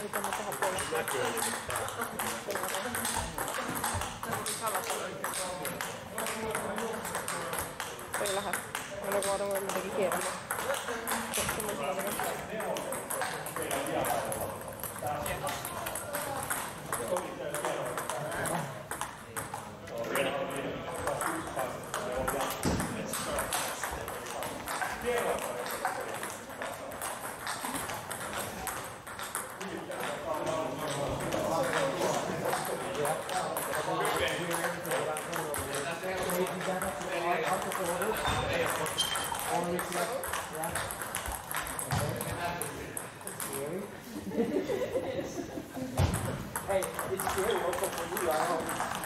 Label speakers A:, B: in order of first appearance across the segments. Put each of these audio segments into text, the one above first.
A: Mitä mä tähän puolelle?
B: Näkyy.
A: Ei lähde. Mä en voida jotenkin kierrämään.
C: Hey, it's scary also for you, I hope.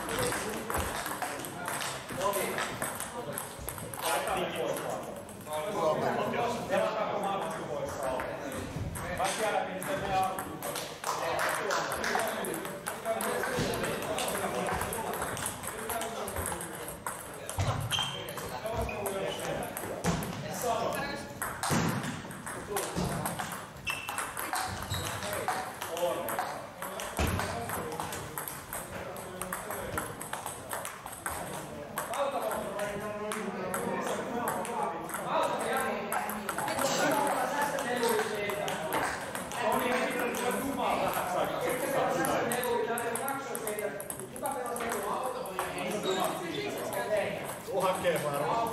B: Hakee varmaan.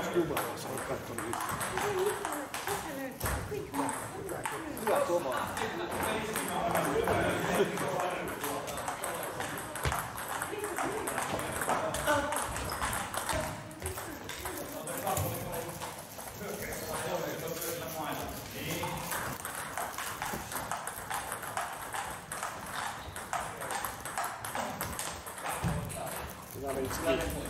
C: Jumala, se on katsonut itse. Hyvä Toma. Hyvä Vinski.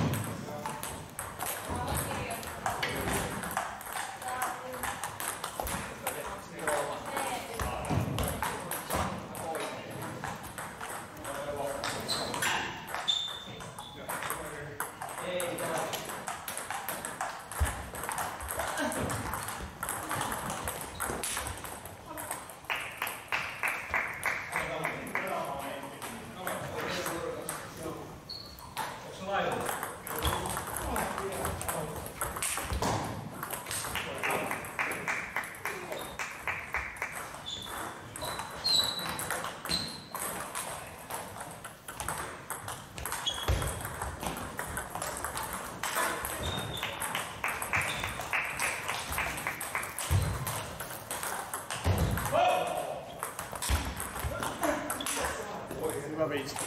C: Hyvä Vinski.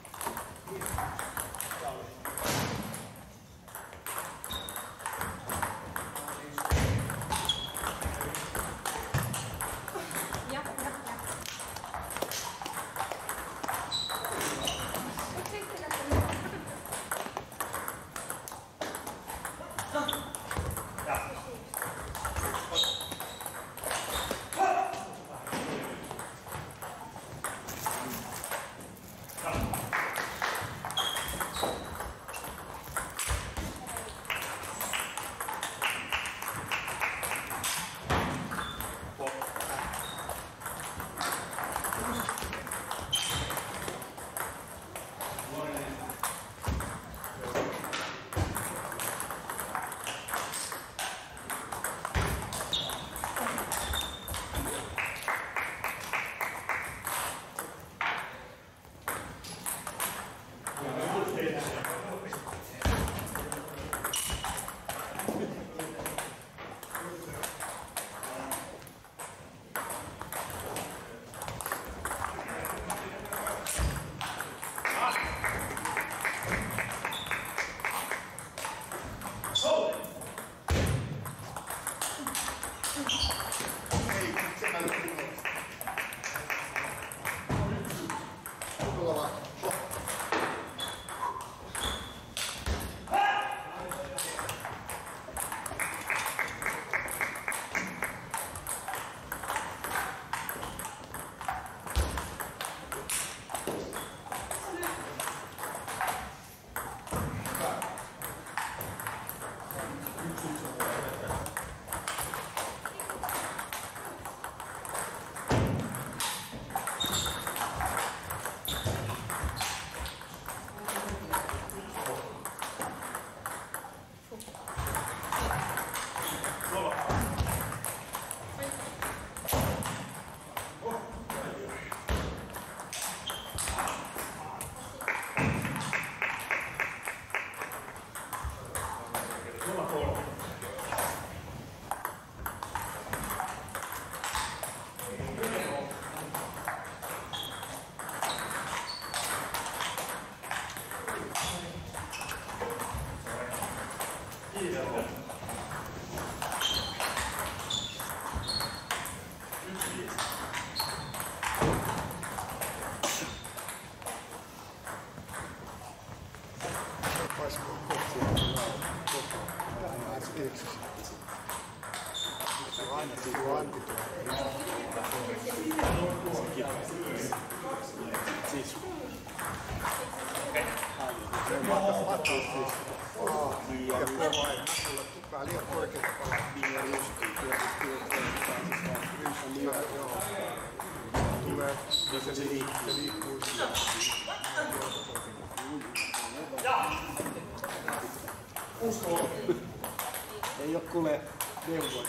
C: Ei oo kuule neuvoja.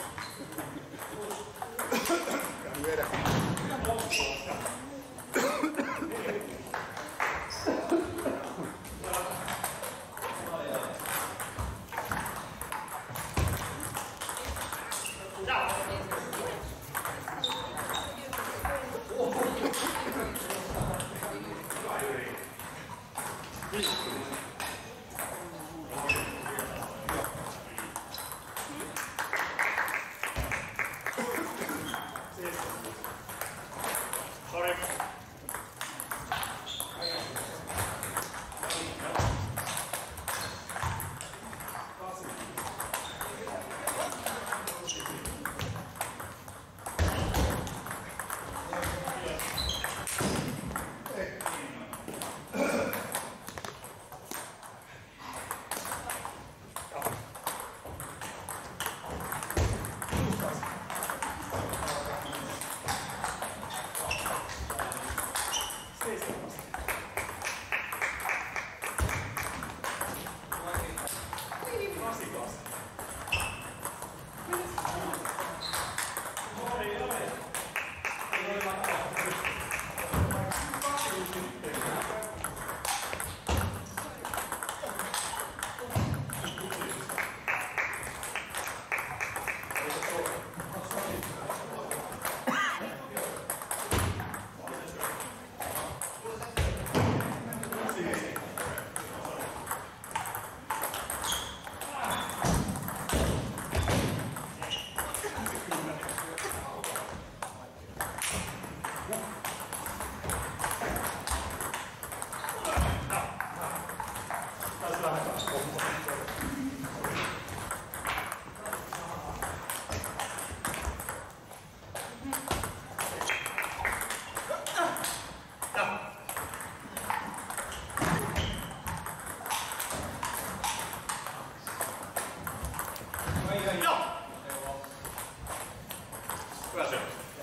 C: Lyödä.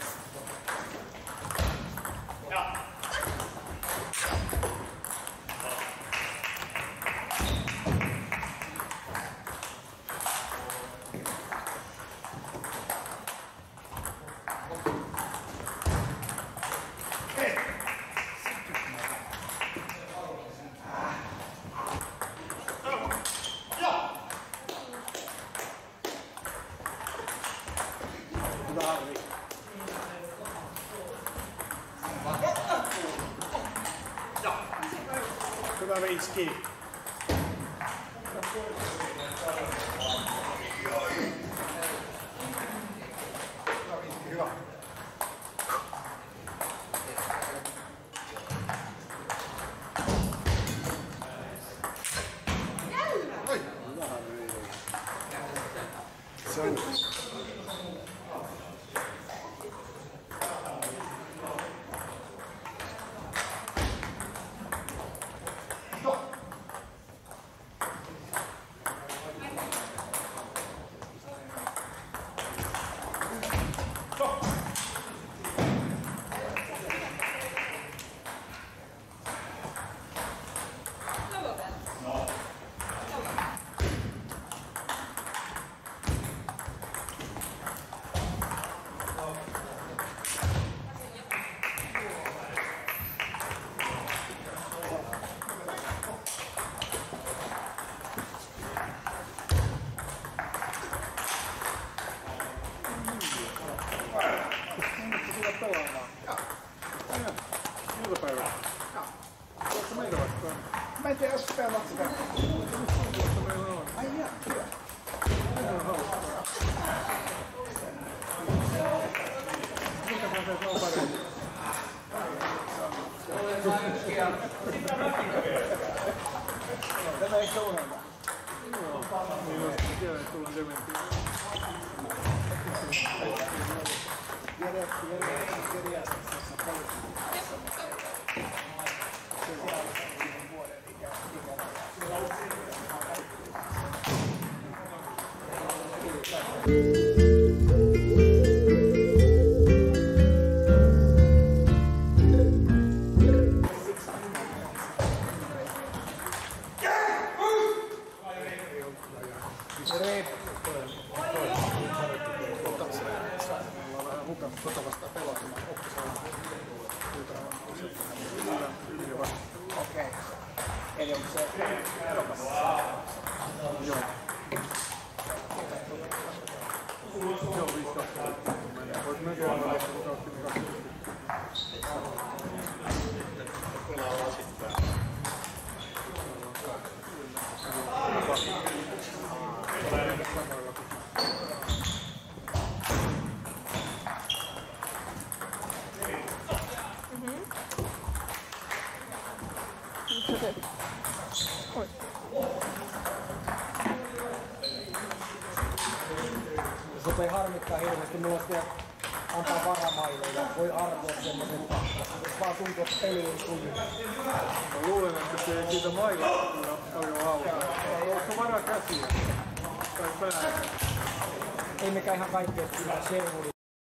C: Hyvä Harri. Hyvä Veitski. Hyvä. Hyvä Harri. Se on. Iltapäivä. Oletko meitä vastaan?
B: Mä en tiedä, jos pelaat sitä.
C: Meillä on.
B: Ai jaa, hyvä.
C: Meillä on hauskaa. Mikä pääsee on paremmin?
B: Tämä ei ole ongelma.
C: Joo. Niin just, mä tiedän, että sulla on dementia.
B: Geriatrissa paljon. Okei. Eli onko se erokas?
C: Joo. Joo, 5-2. Voit mennä tuolla pelaa osittain.
A: Oi.
B: Se toi harmittaa hirveästi. Mulla olisi vielä antaa varamaille ja voi arvoa semmoisen, että jos vaan tuntuu, että peli ei suju.
C: Mä luulen, että se ei siitä mailasta kyllä paljon auta. Onko varakäsiä? Tai pää?
B: Ei mekään ihan kaikkea kyllä Sherwoodin.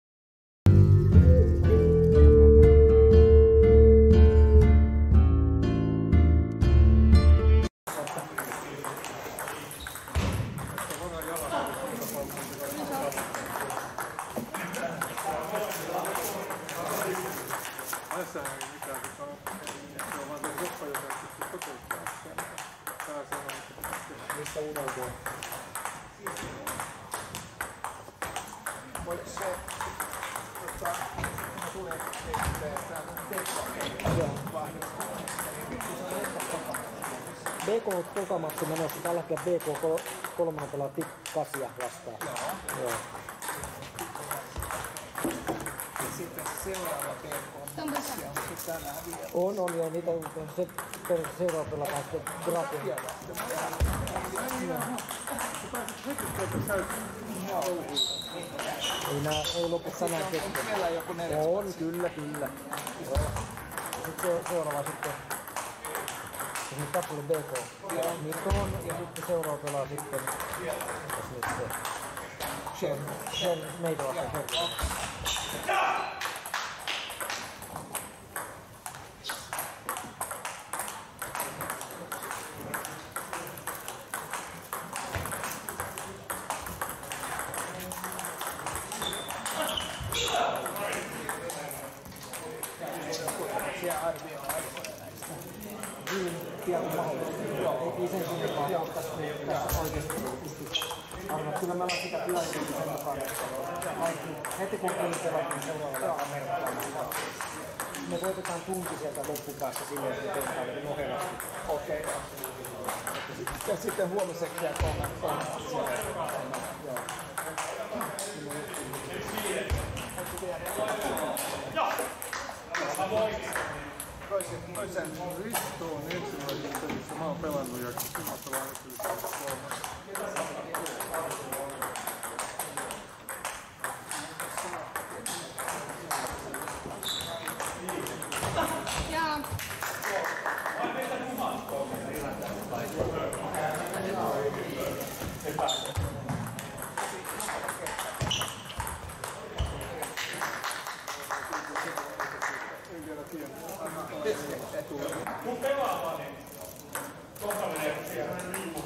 C: Tässä ei mitään, se on vaan se soppa, joka pystyy toteuttamaan sen. Tää sanoo, että
B: Mistä unohtuu? Voiko se, tulee BK tokamatsi menossa tällä hetkellä BK3 pelaa TIP 8 vastaan. Joo.
D: Sitten seuraava BK on se tänään vielä.
B: On joo, niitä on se seuraava pelataan sitten Grafin. Ei nää ei lopu tänään kesken.
D: Meillä on joku 4.
B: On, kyllä. Joo. Sitten seuraava sitten. Nyt tässä oli BK. Mikon ja sitten seuraava pelaa sitten. Mitäs nyt se? Sen meitä vastaan.
D: Minkälaisia arvioita näistä?
B: Niin pian kuin mahdollista. Ei sen suuntaan ole tässä oikeasti pysty arvoa. Kyllä me ollaan sitä tilanteessa sen mukaan, että heti kun pelitevät, niin seuraavalla alkaa merkkaamaan. Me voitetaan tunti sieltä loppupäässä silleen, että tehdään vielä nopeasti.
D: Okei. Ja sitten huomiseksi ja kolme
C: Toisen Risto on ensimmäisessä pelissä. Mä oon pelannut ja Kimasta vaan
A: Ja.
E: Kun pelaa, niin kohta menee siellä.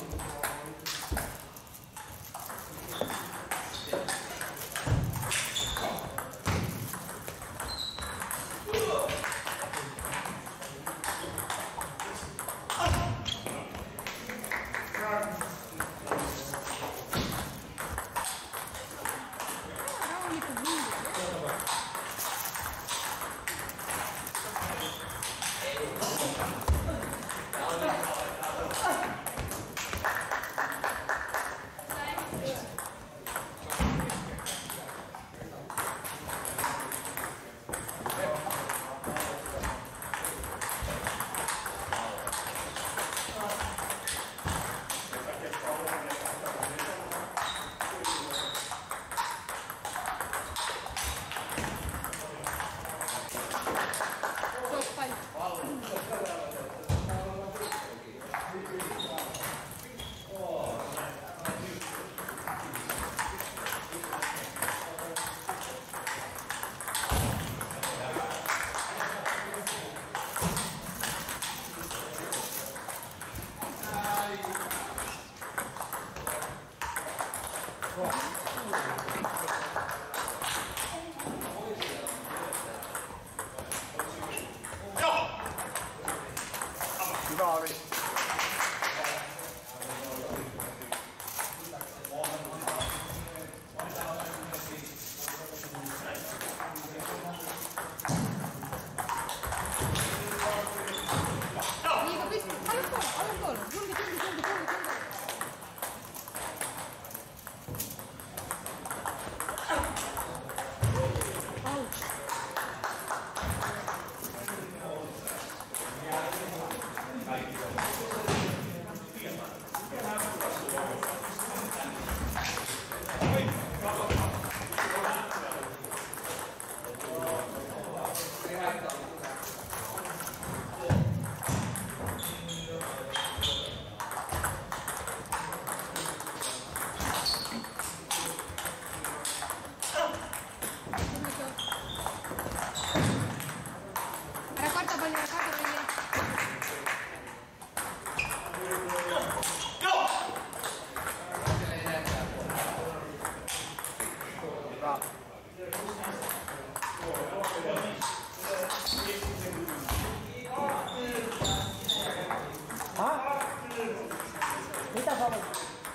B: Mitä sä olet?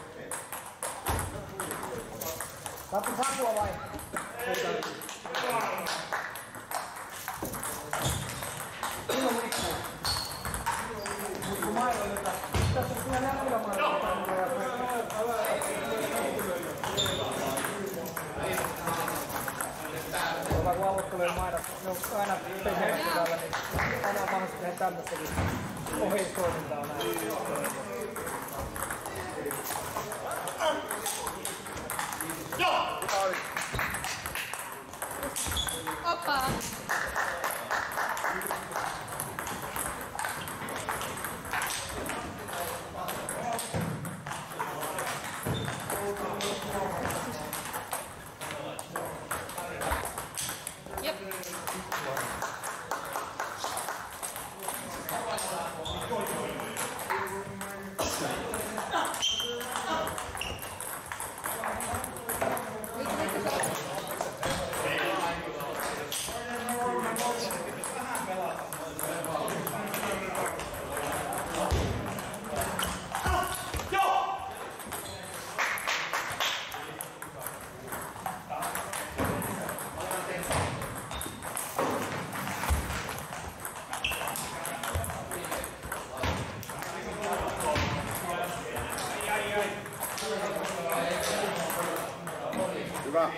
B: Saatko sapua vai? Silloin liikkuu. Mutta mailoita. Tässä on kyllä näkylämailoita. Kun aloittelee maidot, ne on aina perheellä, niin aina on mahdollista tehdä tämmöistäkin oheistoimintaa näin.
A: Oppa! Yep.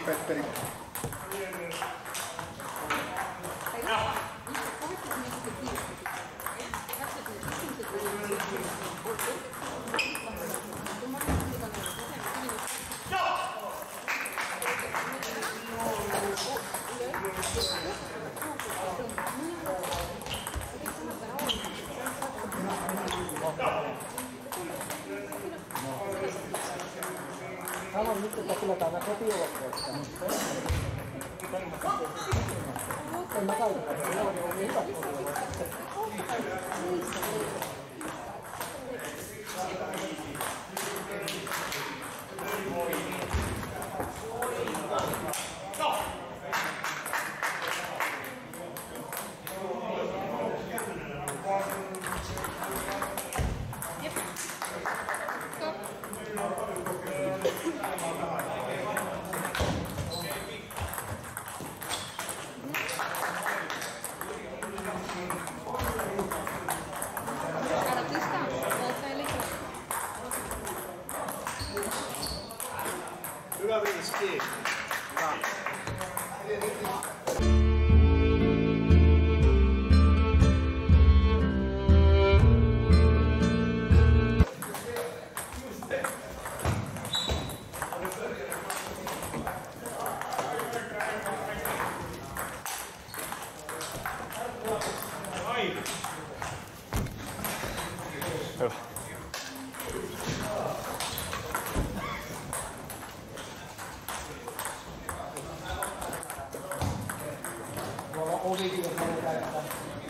C: Petteri.
B: Sanon nyt, että kyllä täällä kotiolokkeessa. En mä käytä. Ne on hyvät kotiolokkeet.
E: Hyvä viski.
B: Ovikin, jos haluaa käyttää.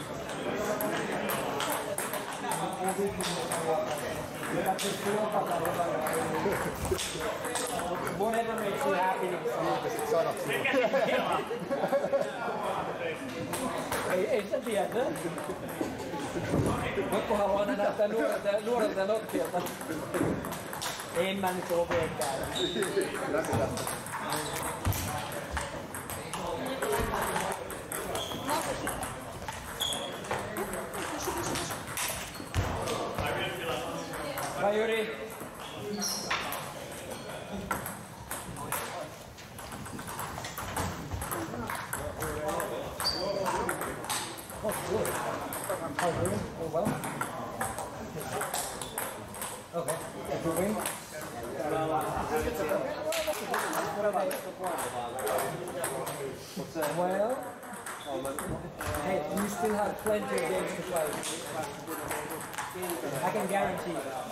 B: Ovikin, jos haluaa käyttää. That's just whatever makes you happy. Ei sitä tiedä. Jotkuthan vaan näyttää nuorelta ja notkielta. En mä nyt oveen käydä. Vai Jyri? Oh, good. How are you? Oh, well. Okay. Improving. Well, hey, you still have plenty of games to play. I can guarantee that.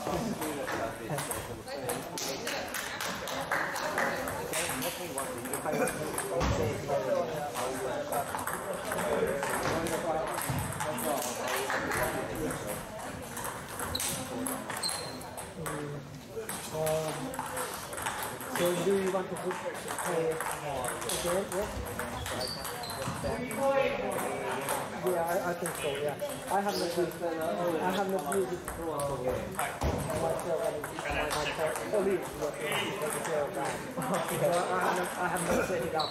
B: So do you want to play again? Yeah, I think so. Yeah, I have not used it myself. My colleagues were taking care of that. I have not set it up.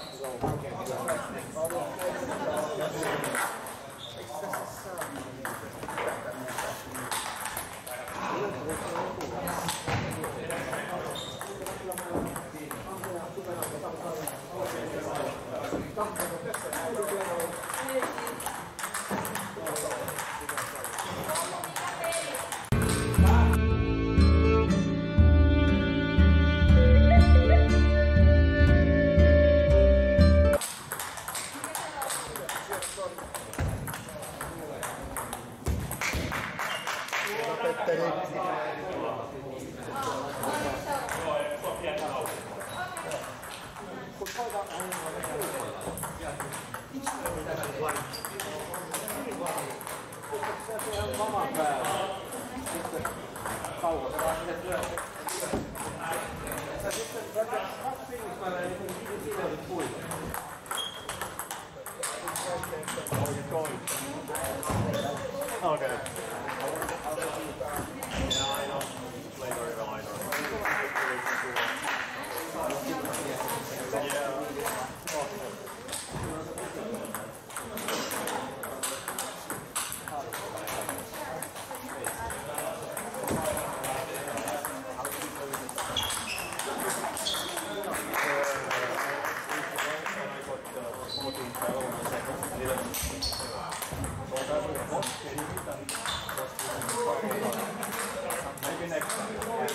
E: Okay. Maybe next time.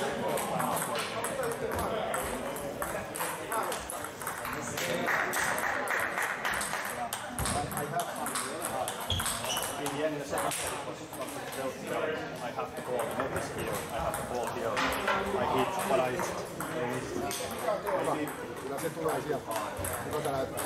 E: In the end, the second set was I have the ball, not this here. I have the ball here. I hit, but I missed.
F: Kyllä se tulee sieltä. Kuka sä näyttää?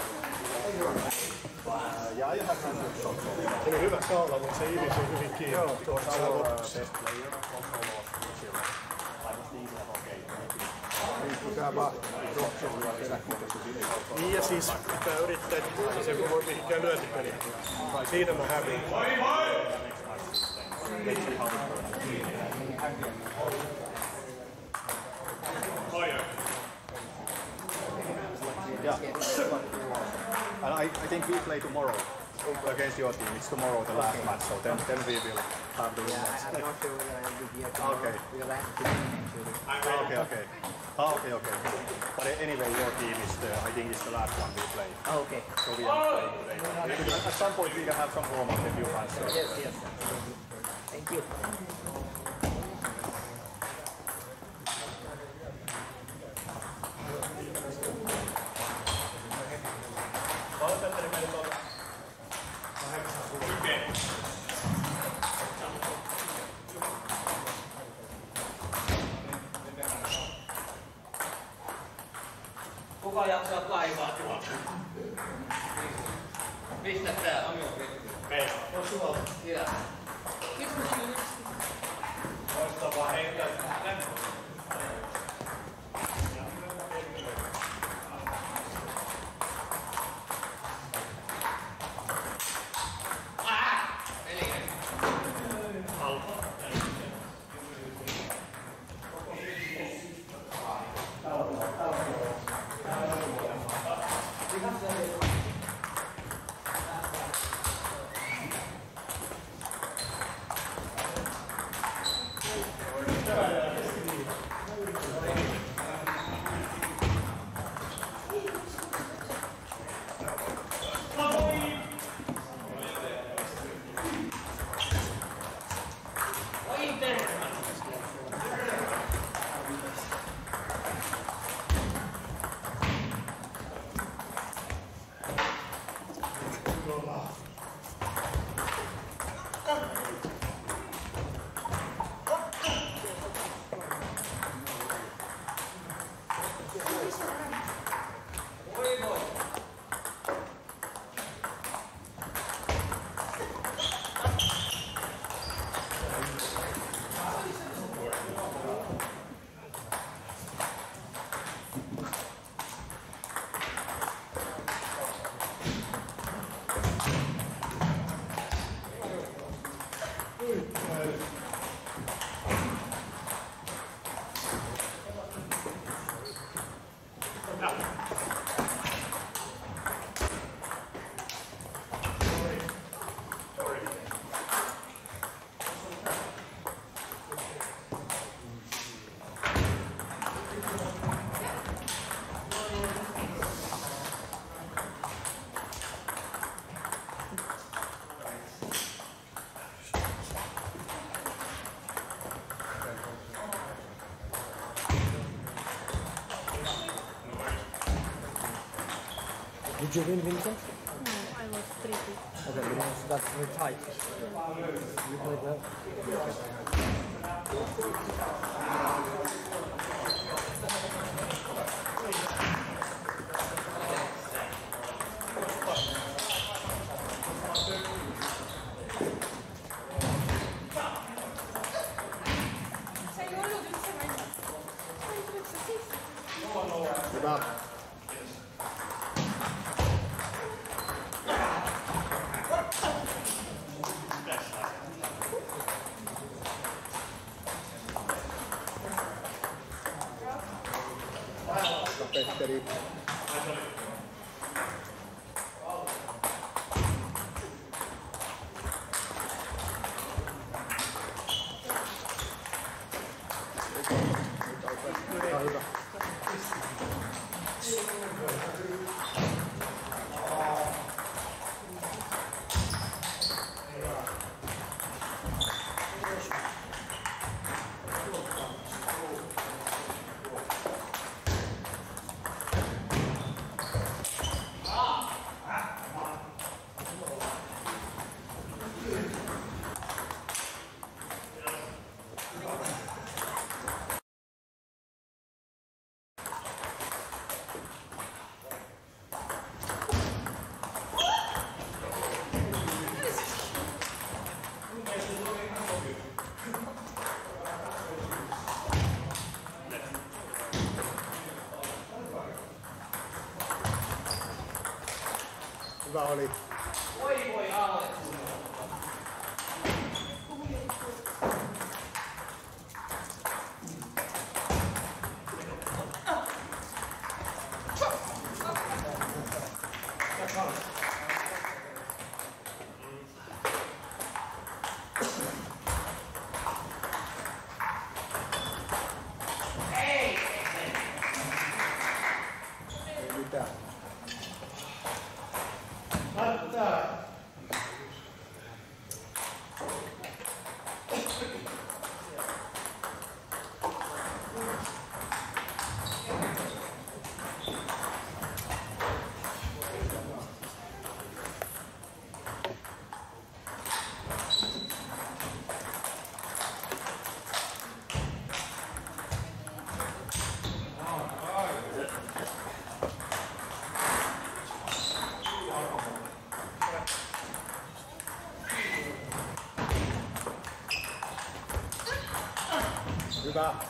E: Ja I have some good shots.
C: Se oli hyvä kaula, mutta se ilis on hyvin kiinni.
E: Joo, tuossa on best player, also lost 2-0. I was thinking of okay.
F: Riippuu vaan rohkeudella peräkkiä.
C: Niin ja siis pitää yrittää, että se ei voi mihinkään lyöntipeliin. Siinä mä häviin.
E: Yeah. And I think we play tomorrow against your team. It's tomorrow the last match, so then we will have the rematch.
B: I'm not sure whether I will be here tomorrow.
E: Okay.
B: Because I have to be
E: Okay. Okay. But anyway, your team is I think it's the last one we play.
B: Okay.
E: So we are playing today. At some point we can have some warm up if you want. So.
B: Yes. Thank you.
G: Kuka jaksaa kaivaa tuolta? Mistä tää on? Meillä. On sulla. Kyllä. Loistavaa heittää.
B: Did you win, Vincent?
A: No, I was 3-2.
B: Okay, because that's very tight. You played well.
F: Hyvä. oli.
G: Voi Alex.
F: Ei mitään. Hyvä.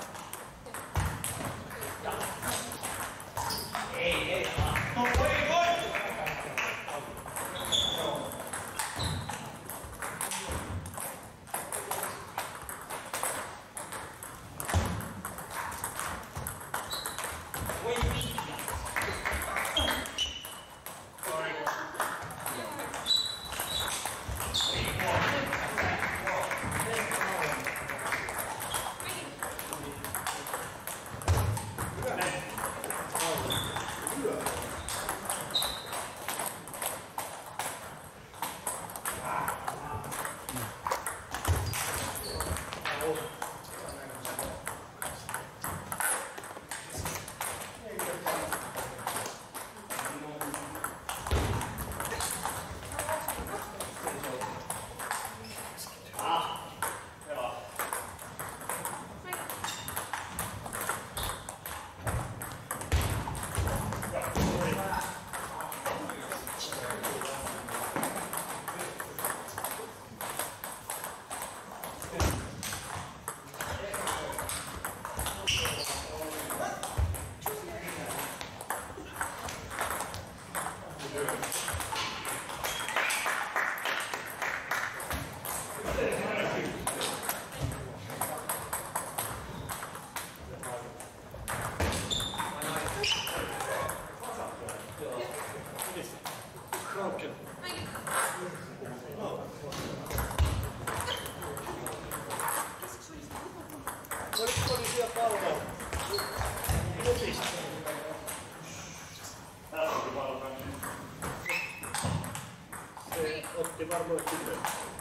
C: Otti varmaan sitten.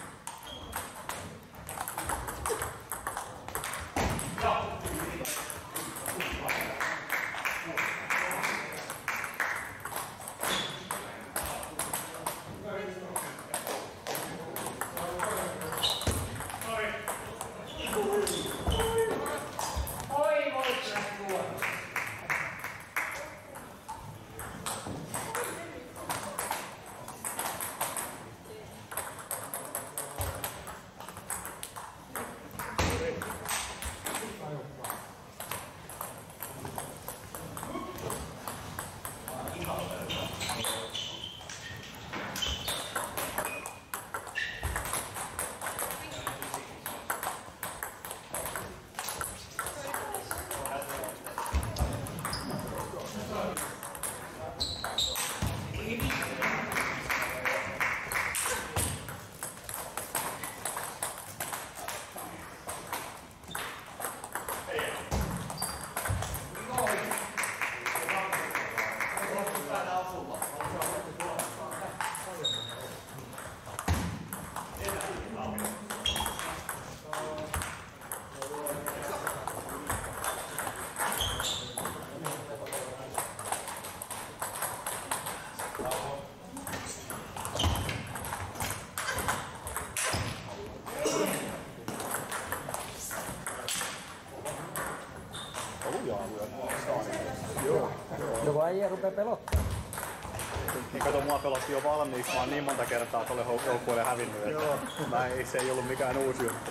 B: Joko äijä rupee pelottaa?
E: Niin kato, mua pelotti jo valmiiksi. Mä oon niin monta kertaa tolle joukkueelle hävinnyt, että se ei ollut mikään uusi juttu.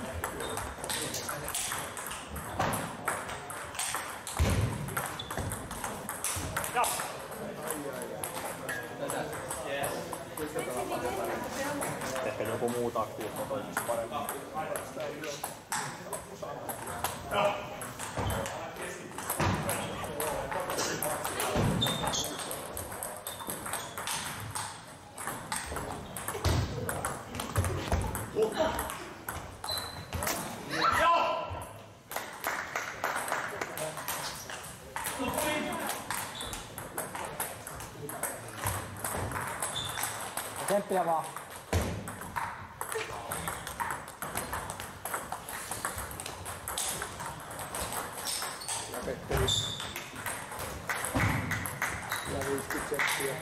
E: Ja. Ehkä joku muu taktiikka toimisi paremmin.
B: Tsemppiä vaan.
F: Ja Petteri. Ja 50 senttiä.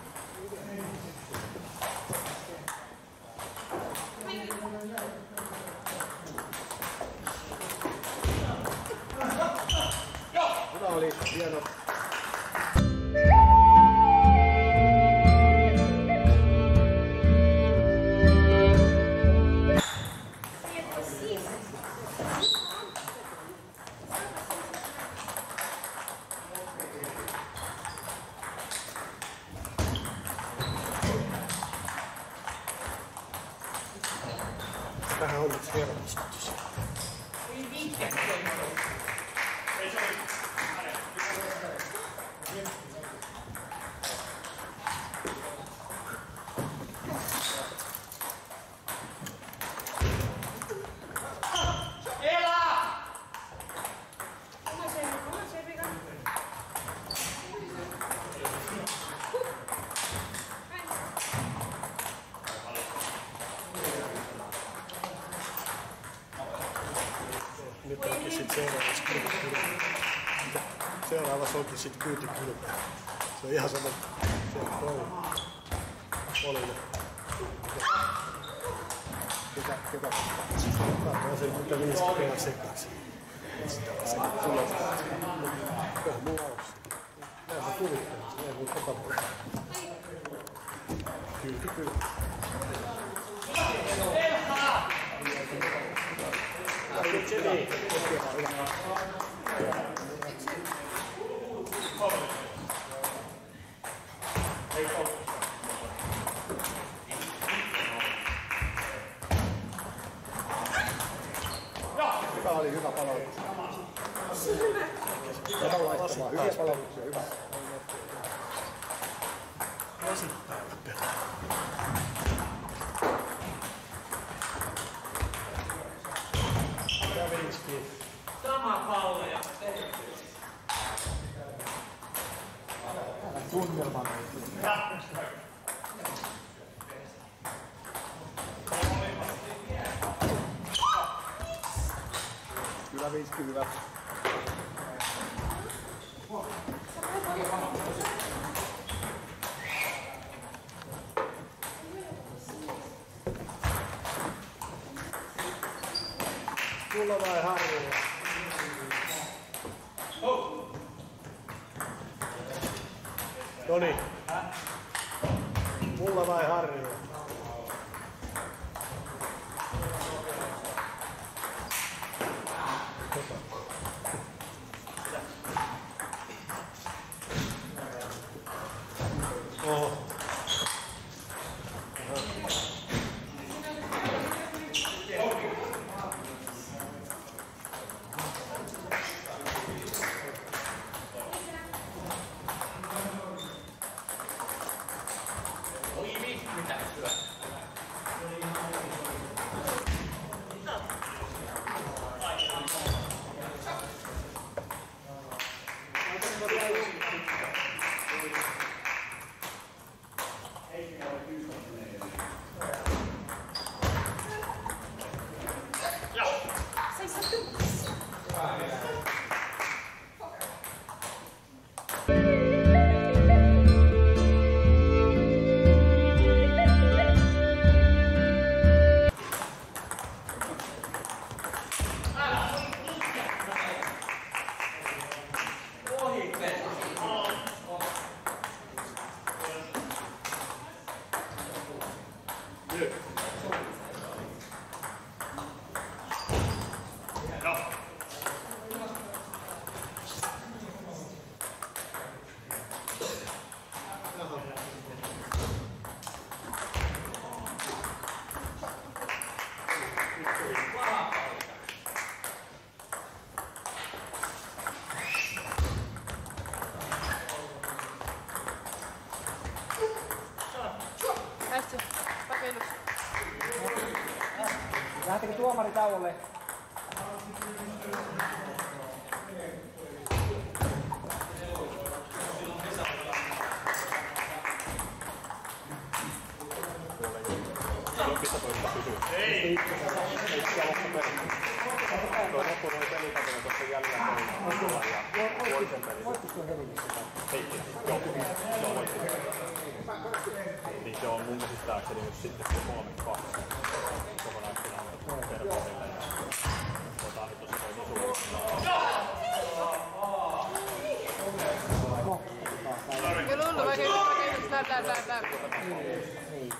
F: Hyvä oli, hieno. Vähän on nyt hermostus. Nyt onkin sit seuraavassa kyytikylpä. Seuraavassa onkin sit kyytikylpä. Se on ihan sama. Se on toinen. Ketä vastaan? Katsotaan sen, mitä 5 pelaa sekaksi. Sulla on mulla olisi. Näin mä kuvittelin. Näin voi tapahtua. Kyytikylpä. Hyvä oli hyvä palautus. Hyvä laittamaan. Hyviä palautuksia. Hyvä.
G: Sama pallo ja
B: Tunnelman.
F: Kyllä 50. Mulla vai Harjulla? Noniin. Mulla vai Harjulla? Oho.
A: Kokeilus.
B: Lähtekö tuomari tauolle?
E: Jokista toista pysyy. Ei siellä tuo loppu noin pelikateen tuossa jäljellä ja toisen pelin.
B: Voittis tuon Helinissä?
E: Heitti. Joo, voitti. Niin se on mun käsittääkseni nyt sitten se 3-2 kokonaisfinaalilla Tervehdellä. Nyt tossa toi Nisu.
A: Kyllä hullu, vaikka lää.
B: Niin.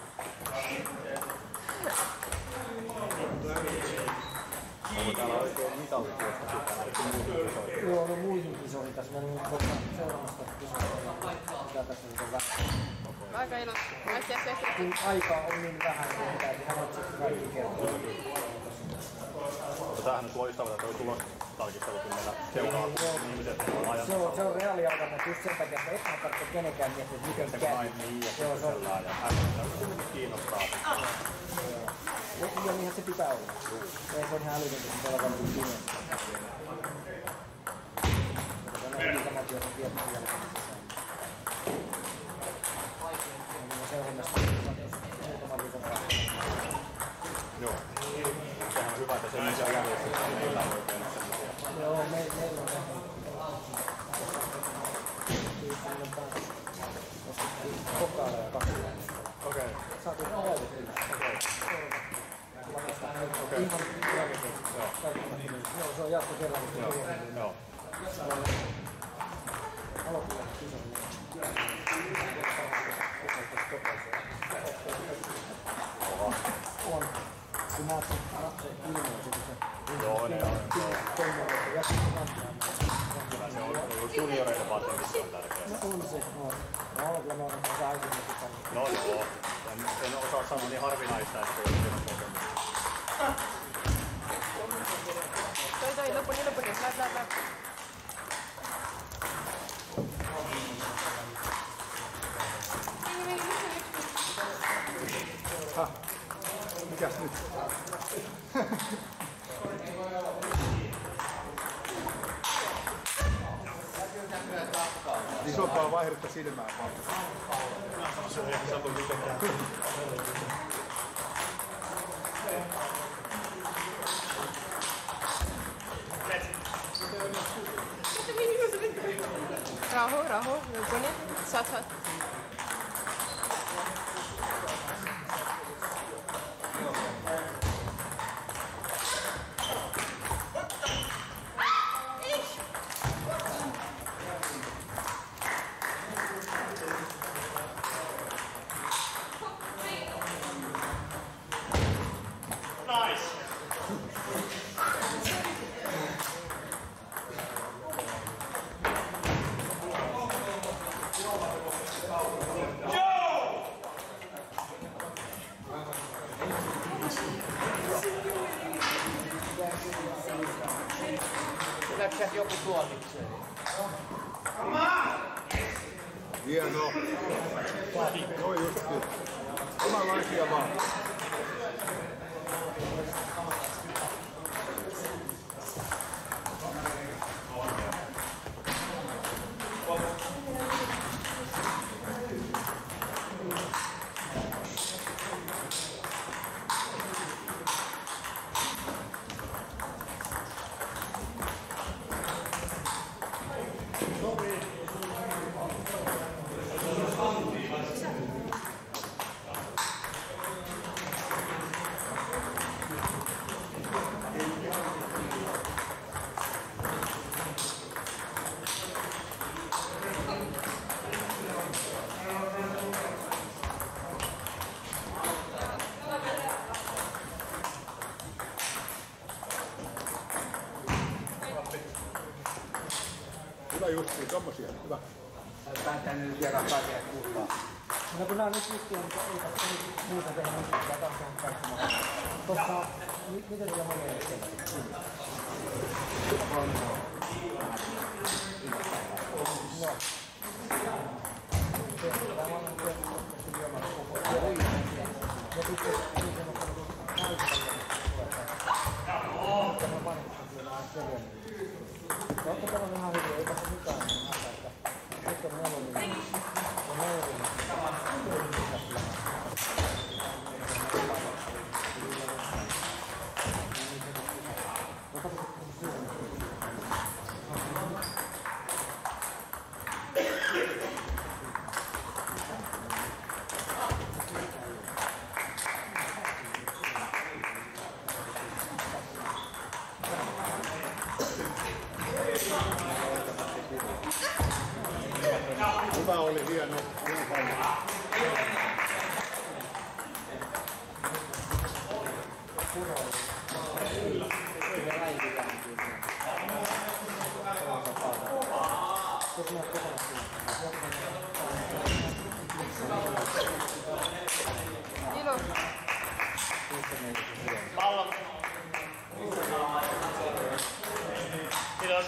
E: Onko täällä oikein mitalit jostakin täällä?
B: Joo, no muihin kisoihin tässä. Mä olin seuraamassa kisoja. Mitä tässä nyt on vähän.
A: Aika ilo.
B: Kun aikaa on niin vähän, niin pitäisi havaitseksi kaikki kertoa.
E: Mutta tämähän nyt loistavaa, että toi tulostarkistelu, kun meillä seuraa ihmiset on ajan.
B: Se on reaaliaikainen just sen takia, että et mä tarvitse kenenkään miettiä, että miten se käy.
E: Niin, ja kysellään ja hämmentää. Kiinnostaa.
B: Ja niinhän se pitää olla. Ei se on ihan älytöntä, kun tuolla kannattaa pimeä. Tämä on ylitämäkin, jos on tietty jälkeen. Seurannasta muutaman viikon päästä.
E: Joo. Sehän on hyvä, että sellaisia järjestetään meillä on oikein sellaisia.
B: Joo, meillä on vähän. Viikkoinen päästä. Ostettiin kokaalla ja kakkua.
E: Okei.
B: Saatiin aloitettiin. Okei. Ihan järjestetty. Joo, se on jatko kerran.
E: Joo.
B: Aloittaa kisoille. On. Kun näet sen ilmeisesti, kun se
E: Joo, ne on.
B: toimii, jättää
E: Kyllä se on junioreiden varsinkin se on tärkeää.
B: no on se, on. No on kyllä noin, että saa aikaisemmin sitä.
E: No joo. En osaa sanoa niin harvinaista, että ei ole kokemusta.
A: Toi, loppu. Lää.
F: Mikäs nyt? Isompaa vaihdetta silmään vaan.
E: Se ei satu mitenkään.
A: Raho. Jonkone. Saat.
D: Läksät joku tuomikseen.
F: Hienoa. No justiin. Samanlaisia vaan. Hyvä justiin, tommosia. Hyvä.
D: Tänne nyt vielä pääsee kuultaa.
B: No kun nää nyt juttuja, niin ei tässä muuta tehdä mitään, tässä on kaikki mahdollista. Tossa, miten siellä moni ei tehdä? No. Tämä on Ja sitten on tämä vanhuksen kyllä on selviä. Ottakaa on ihan hyvin, ei tässä mitään. Nyt on nelonen. On nelonen.
F: Hyvä oli hieno.
A: Ilo.
G: Pallon. Kiitos.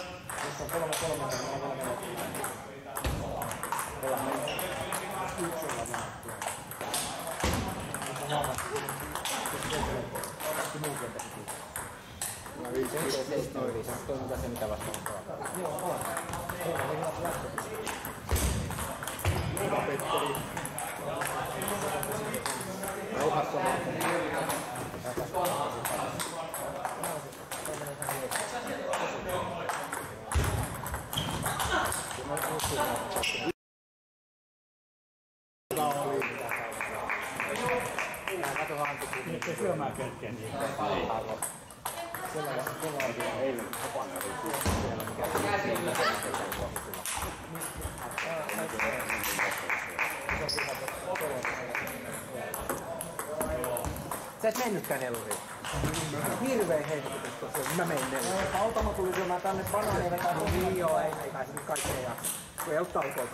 C: Nyt syömään kerkeen niin.
B: Sä et mennytkään eluriin. Hirveen heitetys tosiaan. Mä menin neluriin. Automa tuli syömään tänne banaaneja vetää. Niin joo, ei pääse nyt kaikkeen jaksa. Kun ei ole taukoita.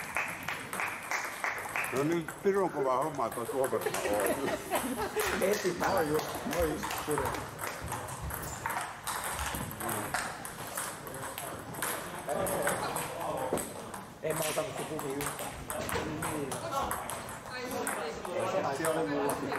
F: No nyt pirun kova homma tuossa huomenna on.
B: Etipä.
F: Moi Pure.
B: En mä ottanut se kuvi yhtään.
F: Se oli mullakin.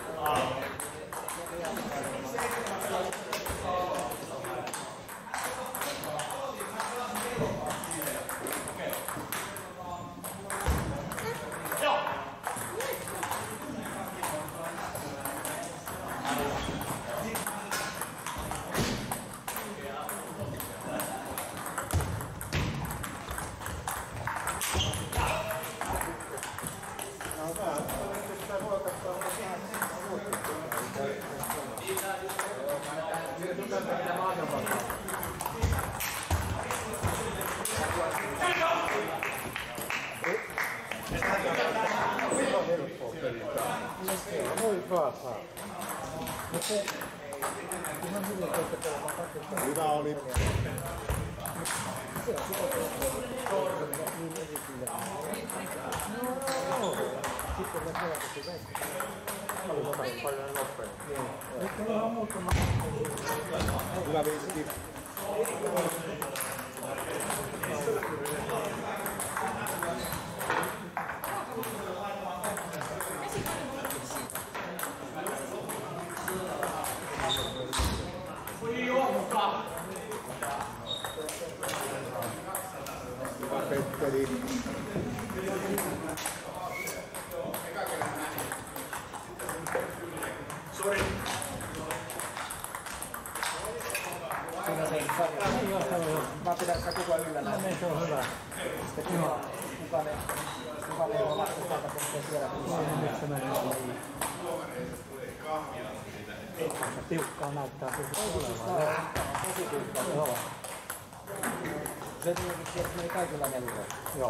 F: Hyvä oli. Hyvä viisikin. Hyvä Petteri.
G: Sorry.
B: Mä pidän sitä koko ajan yllä. Se on hyvä. Sitten kukaan ei ole vastuuta, kun se siellä
C: Tiukkaa näyttää olevan.
B: Tosi tiukkaa. Joo. Se esimerkiksi, että me ei kaikilla neljillä.
C: Joo.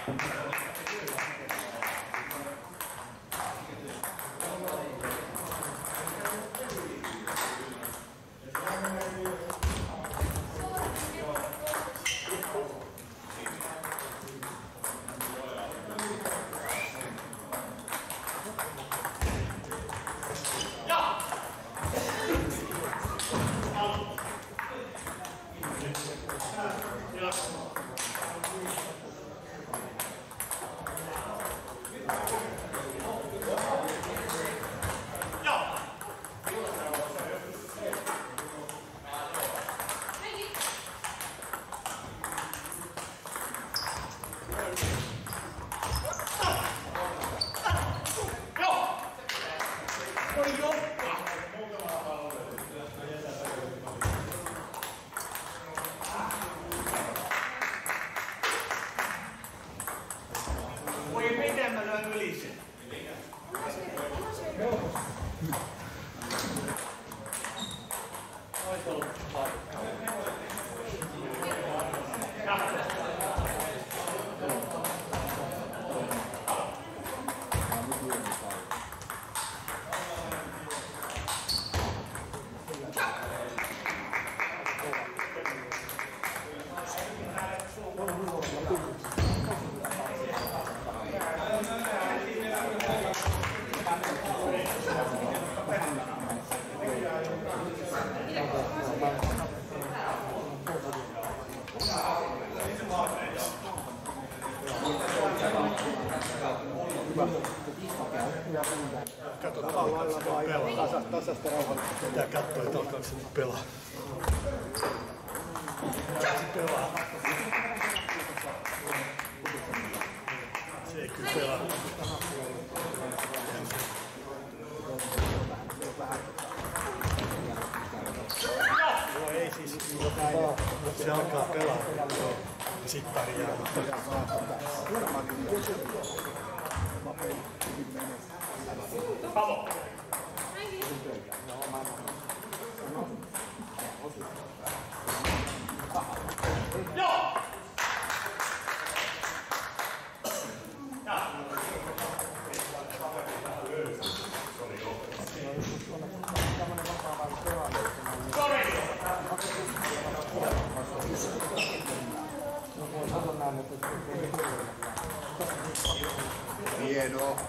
F: Tasasta rauhallisesti. Pitää katsoa, että alkaako se nyt pelaa. Se pelaa. Se ei kyllä pelaa. Joo, ei siis. Mutta se alkaa pelaa. Ja sit pärjää.
G: Vamos.
E: Hienoa.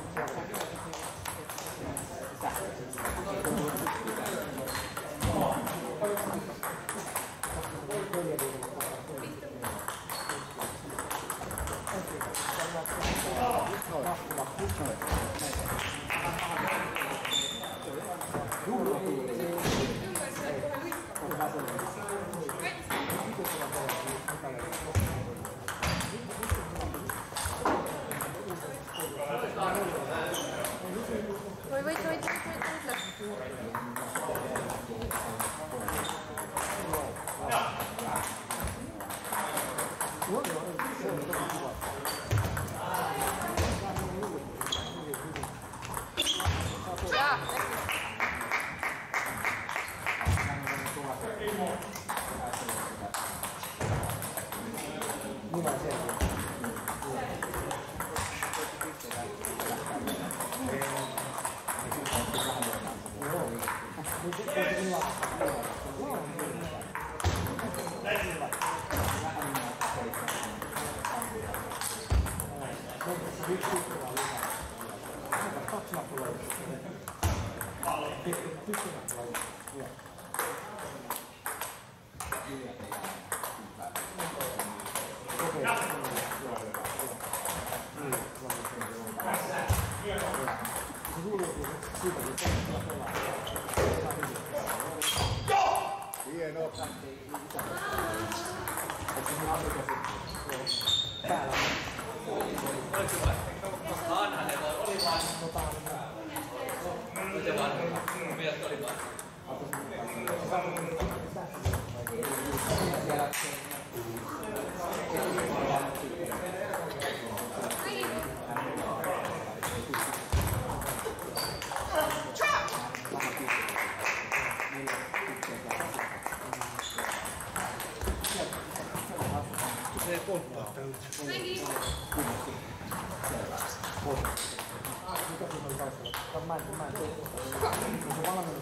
F: Se ei pomppaa.
B: Mä en tiedä. Se valmennus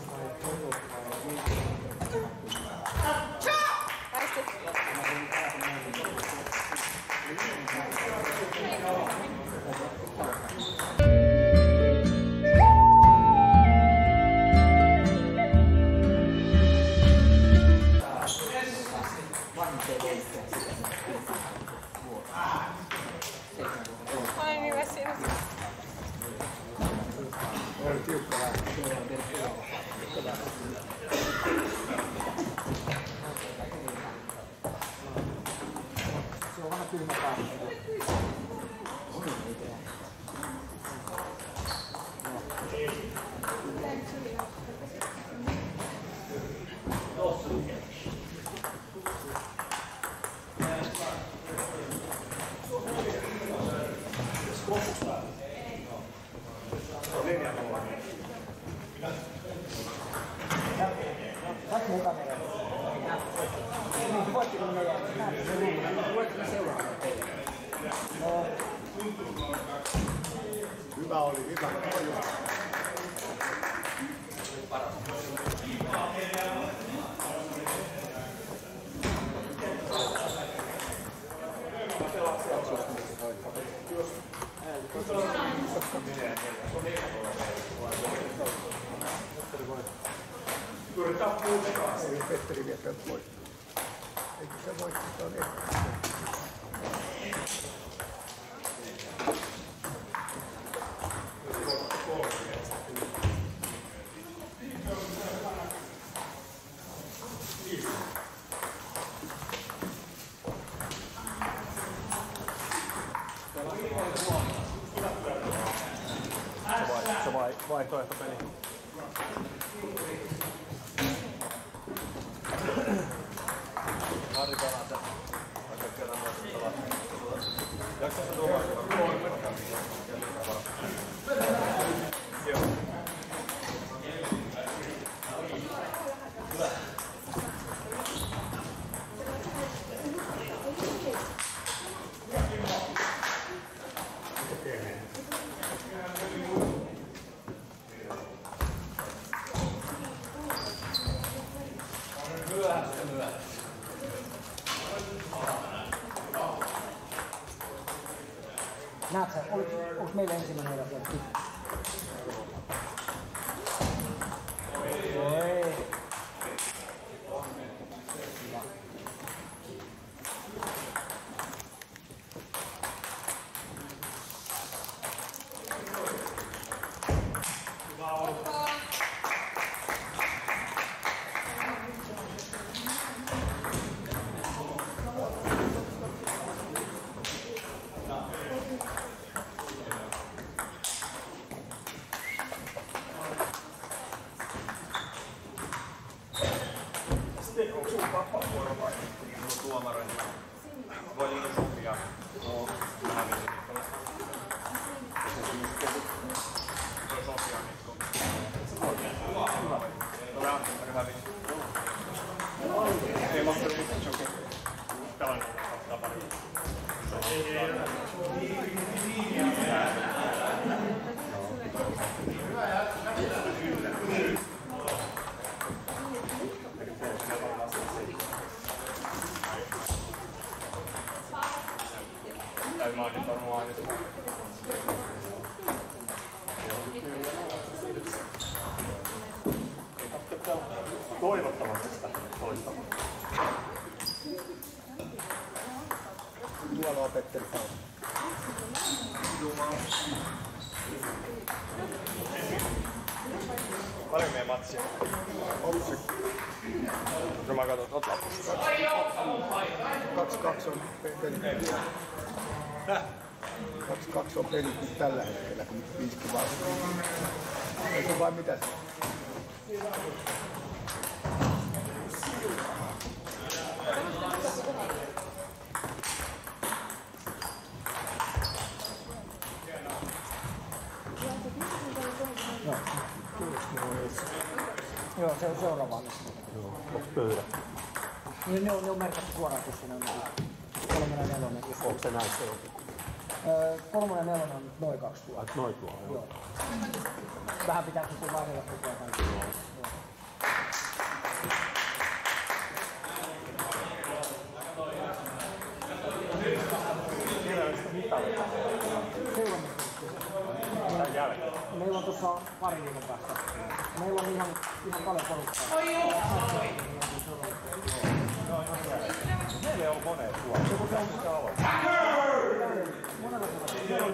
A: Ai niin, väsynyt.
F: Oli tiukka vähän.
B: Se on vähän kylmä päällä. Tästä mun kamera. Niin, voitteko meidän? Voitteko me seuraamaan teille? No.
F: Hyvä oli, hyvä. Ei Petteri vieläkään voittaa. Eikö se voittaa ehtoisesti?
E: Se vaihtoehtopeli. Harri pelaa sen. Aika kerran voisi jaksaa se tuomaan? Joo.
B: Näet sä, onko meillä ensimmäinen erä vielä? Oi. Hyvä.
E: Onko sun pappa vuoropaikka, kun on tuomaroin? Voi liikaa sopia. No, vähän viisi. Voi sopia Mikko. Hyvä. No vähän hävisi. Ei mahtaa yhtä okei. Pelan ottaa pari. Mä oon varmaan aina sitä. Toivottavasti sitä toistamaan.
F: Tuolla on Petteri Sauna.
E: Paljon meidän matsia?
F: Opsi.
E: No mä katson, oot lapussa.
F: 2-2 on peli. 2-2 on peli tällä hetkellä, kun 5 vastaan. Ei se vai mitä se?
B: Joo, se on seuraava.
F: Joo, onko pöydä?
B: Niin ne on merkattu suoraan, kun siinä on. 3 ja 4.
F: Onko se näissä joku?
B: 3 ja 4 on noin 2000.
F: Noin tuo, joo.
B: Vähän pitää sitten vaihdella koko ajan. Meillä on tuossa pari viikon päästä. Meillä on ihan paljon porukkaa.
E: Meillä on monet tuolla.
B: Monella tavalla.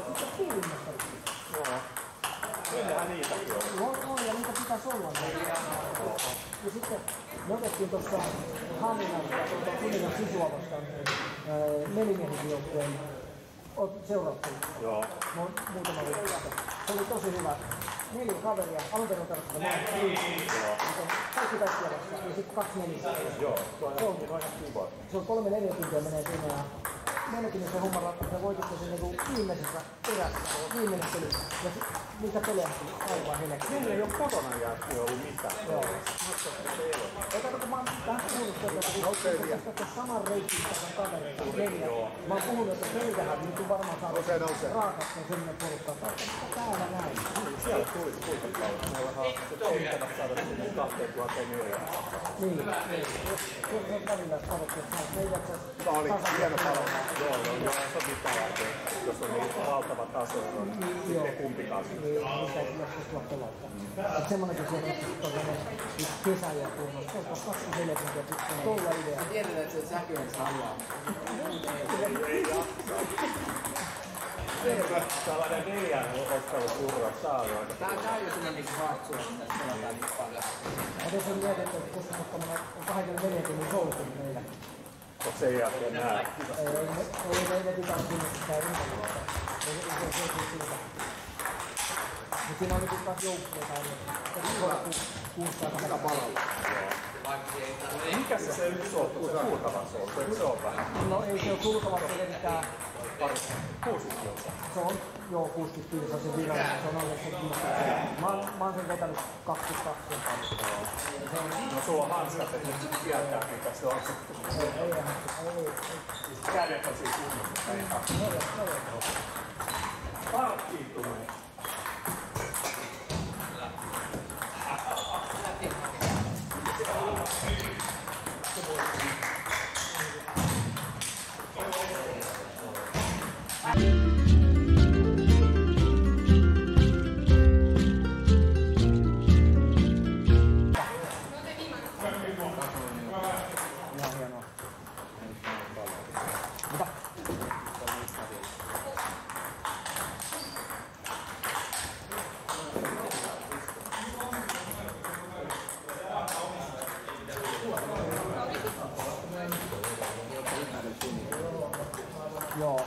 E: Joo. Meillähän niitäkin on.
B: On ja niitä pitäisi olla. Ja sitten me otettiin tuossa Haminan sisua vastaan nelimiehisen joukkueen. Olet seurattu?
E: Joo.
B: Muutama viikko. Se oli tosi hyvä. 4 kaveria, alun perin tarvitsen kaikki kaikkia vastaan ja sitten 2 nelissä.
E: Joo, se on aika kiva.
B: Se on 3-4 tuntia menee siinä ja meilläkin se homma ratkaisee voititte sen niinku viimeisessä erässä, viimeisessä yli. Ja niitä pelejä aivan helekkiä.
E: Meillä ei ole kotona jääty ollut mitään.
B: Joo. Eikä kun mä oon vähän puhunut sieltä, että kun saman reikin tämän kavereita neljä. Mä oon puhunut, että pelkähän nyt varmaan saa raakasta semmoinen porukka. Täällä näin.
E: Siellä tuli kuinka paljon. Meillä on yrittävät saada sinne 2004.
B: Niin. Se on välillä tavoitteet.
E: Tämä oli hieno palo. Joo, sovitaan jälkeen. Jos on niin valtava taso, niin sitten kumpikaan.
B: Niin, mitä ei pitäisi tulla pelata. Semmoinenkin se on kesä ja kunnossa. Se on 24 tuntia pitää tulla idea.
D: Tiedetään, että se säköön saa.
E: Tällainen 4 ottelun urra saa jo aika.
D: Tää on jo semmoinen haastua, että pelataan niin paljon.
B: Ja tässä on mietitty, että koska on 24 tunnin koulutus meillä.
E: Onko sen jälkeen nää?
B: Ei vetitään sinne sitä rintamasta. Ei siltä. Mutta siinä on nyt taas joukkueita. Kuustaa palalla.
E: Mikä se yksi on? Sulkava se on? Se on vähän.
B: No ei se ole sulkava, se vedetään
E: 60.
B: se on joo 65, se virallinen, se on alle se 50. Mä oon sen vetänyt 22.
E: No sulla on hanskat, että nyt tietää mitä se on.
B: Ei.
E: Kädet on siinä kunnossa. Parkkiintuminen.
B: Joo.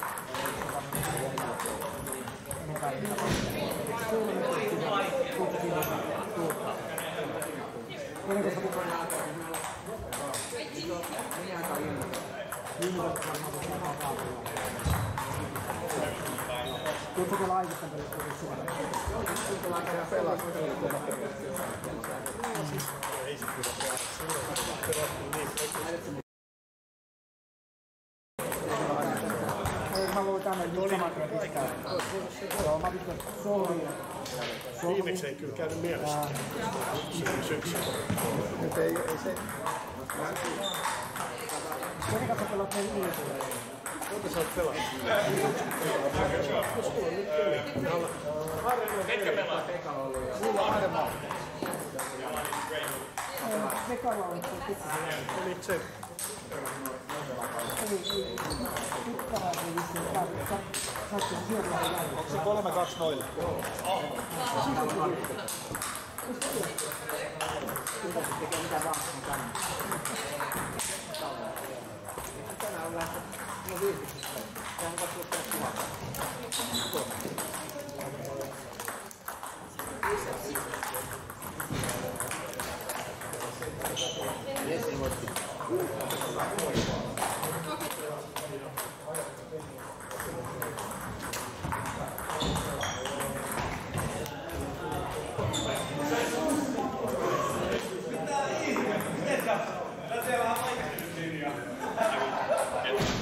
B: Tuutko vielä aikaisen mä luin tänne nyt saman tien pistää. Joo, mä pistän Souliin.
F: Viimeksi ei kyllä käynyt mielessä. Syksyllä.
E: Nyt ei se...
B: Kenen kanssa pelaat meidän ilmiöllä?
F: Kuinka sä oot pelannut?
G: Ketkä pelaa?
E: Mulla on Harmaa.
B: Mekalla on pikkusen.
F: Eli se.
E: Onko se 3-2 noille?
D: Tekee mitä vaan, kun tänne. Tänään on lähtö. No viihdistä. Tämä on katsoa kuvaa.
G: Siellä on aika linjaa.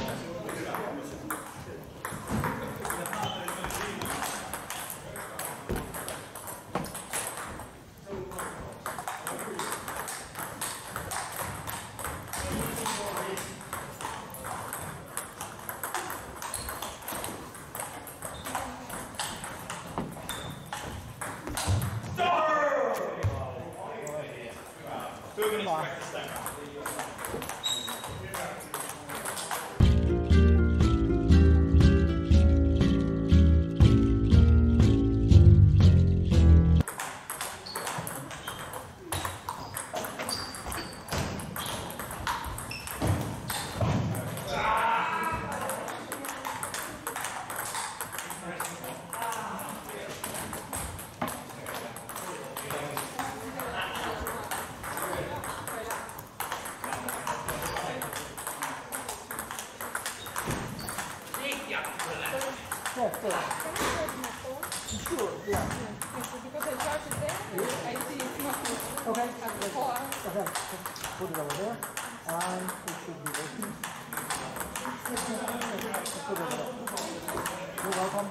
B: vaan. Okay. Okay. Put it over there, and it should be working. Put it over there. You're welcome.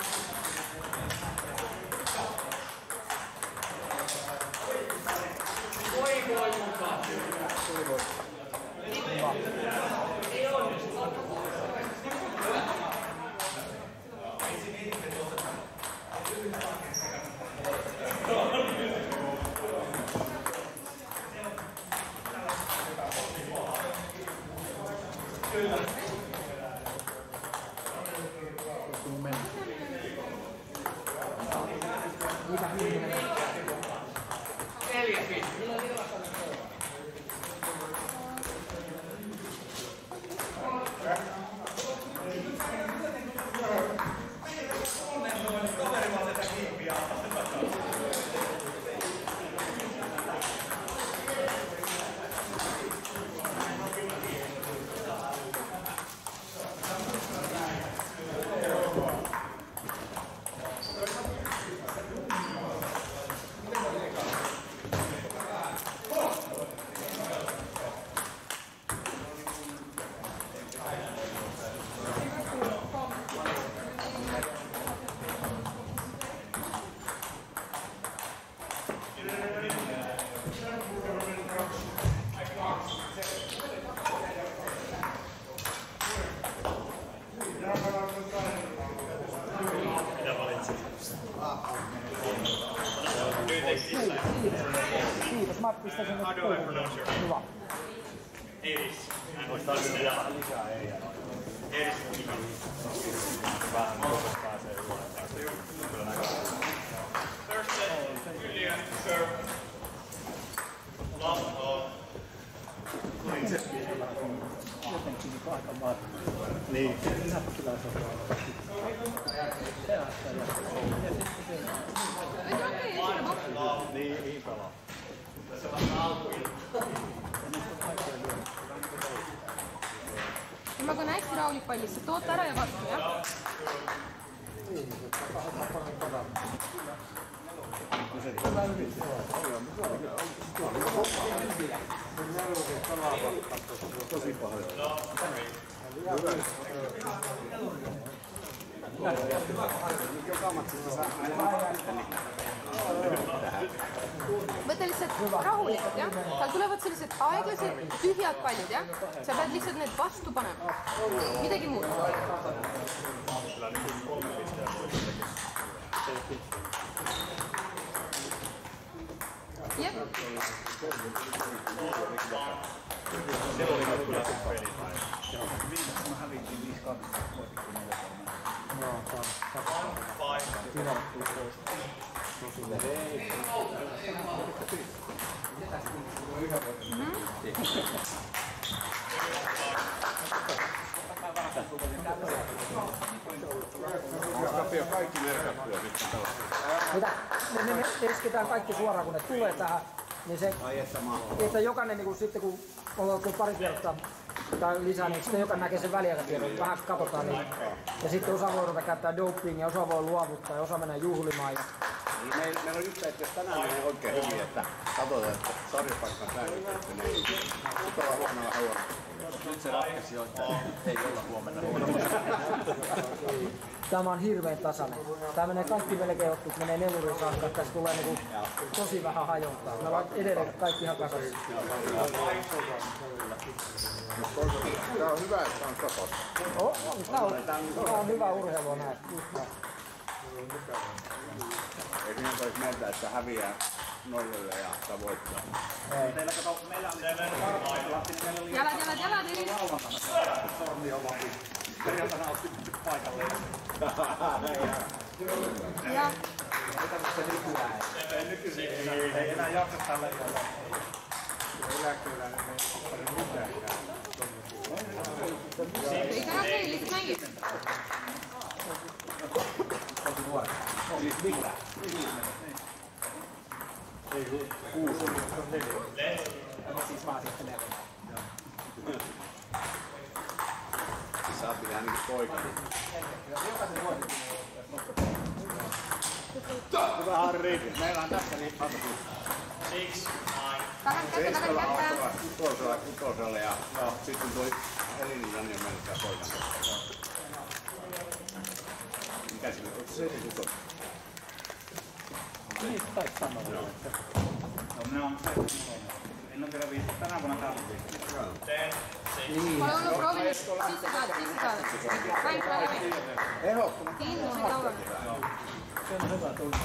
B: Kiitos, mä pistän sen nyt touhuun. Hyvä.
E: Eris. Voisi tarvitse vielä vähän lisää eriä. Eris on hyvä. Vähän koska pääsee yllä. Kyllä näköisesti. Thursday, Julia, serve. Last call.
B: Jotenkin aika maata.
E: Niin. Niin pelaa.
A: Ma kui näiteks raulipallisse, toote ära ja vastu, jah?
E: Tosi pahoja.
A: Võta lihtsalt rahulikult, jah? Seal tulevad sellised aeglased, tühjad pallid, jah? Sa pead lihtsalt need vastu panema. Midagi muud. Jep.
E: Se oli nyt kyllä se peli.
D: Mä hävitin 5-2.
E: Kaikki merkattuja sitten
B: Mitä? Me isketään kaikki suoraan, kun ne tulee tähän. Niin se, että jokainen niin sitten kun ollaan pari kierrosta tai lisää, niin sitten jokainen näkee sen väliaikatiedon, vähän katsotaan niin. Ja sitten osa voi ruveta käyttää dopingia, osa voi luovuttaa ja osa mennä juhlimaan.
E: Meillä on yhtä, että jos tänään on oikein hyvin, että katsotaan, että sarjapaikka on säilytetty, niin sitten ollaan huomenna huono. Nyt se ratkesi jo, että ei olla huomenna.
B: Tämä on hirveän tasainen. Tämä menee kaikki melkein jotkut, menee nelurin saakka, että tässä tulee niinku tosi vähän hajontaa. Me ollaan edelleen kaikki ihan kasassa.
E: Tämä on hyvä, että on tasossa.
B: Tämä on hyvä urheilua näin.
H: Ei siinä olisi mieltä, että häviää nollille ja sitä voittaa.
E: Teillä kato, meillä oli
A: Jalat, eli.
E: sormi on läpi. Perjantaina otti paikalle.
A: Ja.
E: Ei enää jaksa tällä tavalla. Eläkkeellä ei ole mitään.
A: Eikä peilissä näinkin.
E: Siis mitä? Ei 6, se on 4.
D: Siis vaan sitten 4.
H: Saatiin ainakin poika. Hyvä Harri, meillä on tässä niin paljon. Seiskalla alkava kutosella ja sitten toi Helinin Jani on meillä tää poika. Mikä sillä on? Se ei kutos.
E: Niin, taisi sanoa. No, minä on se. En ole vielä viisi. Tänä vuonna tarvittiin.
A: Olen ollut provinut sissäkaada. Näin.
H: Ehdottomasti.
A: Kiinni se kauan.
E: Se on hyvä tunne.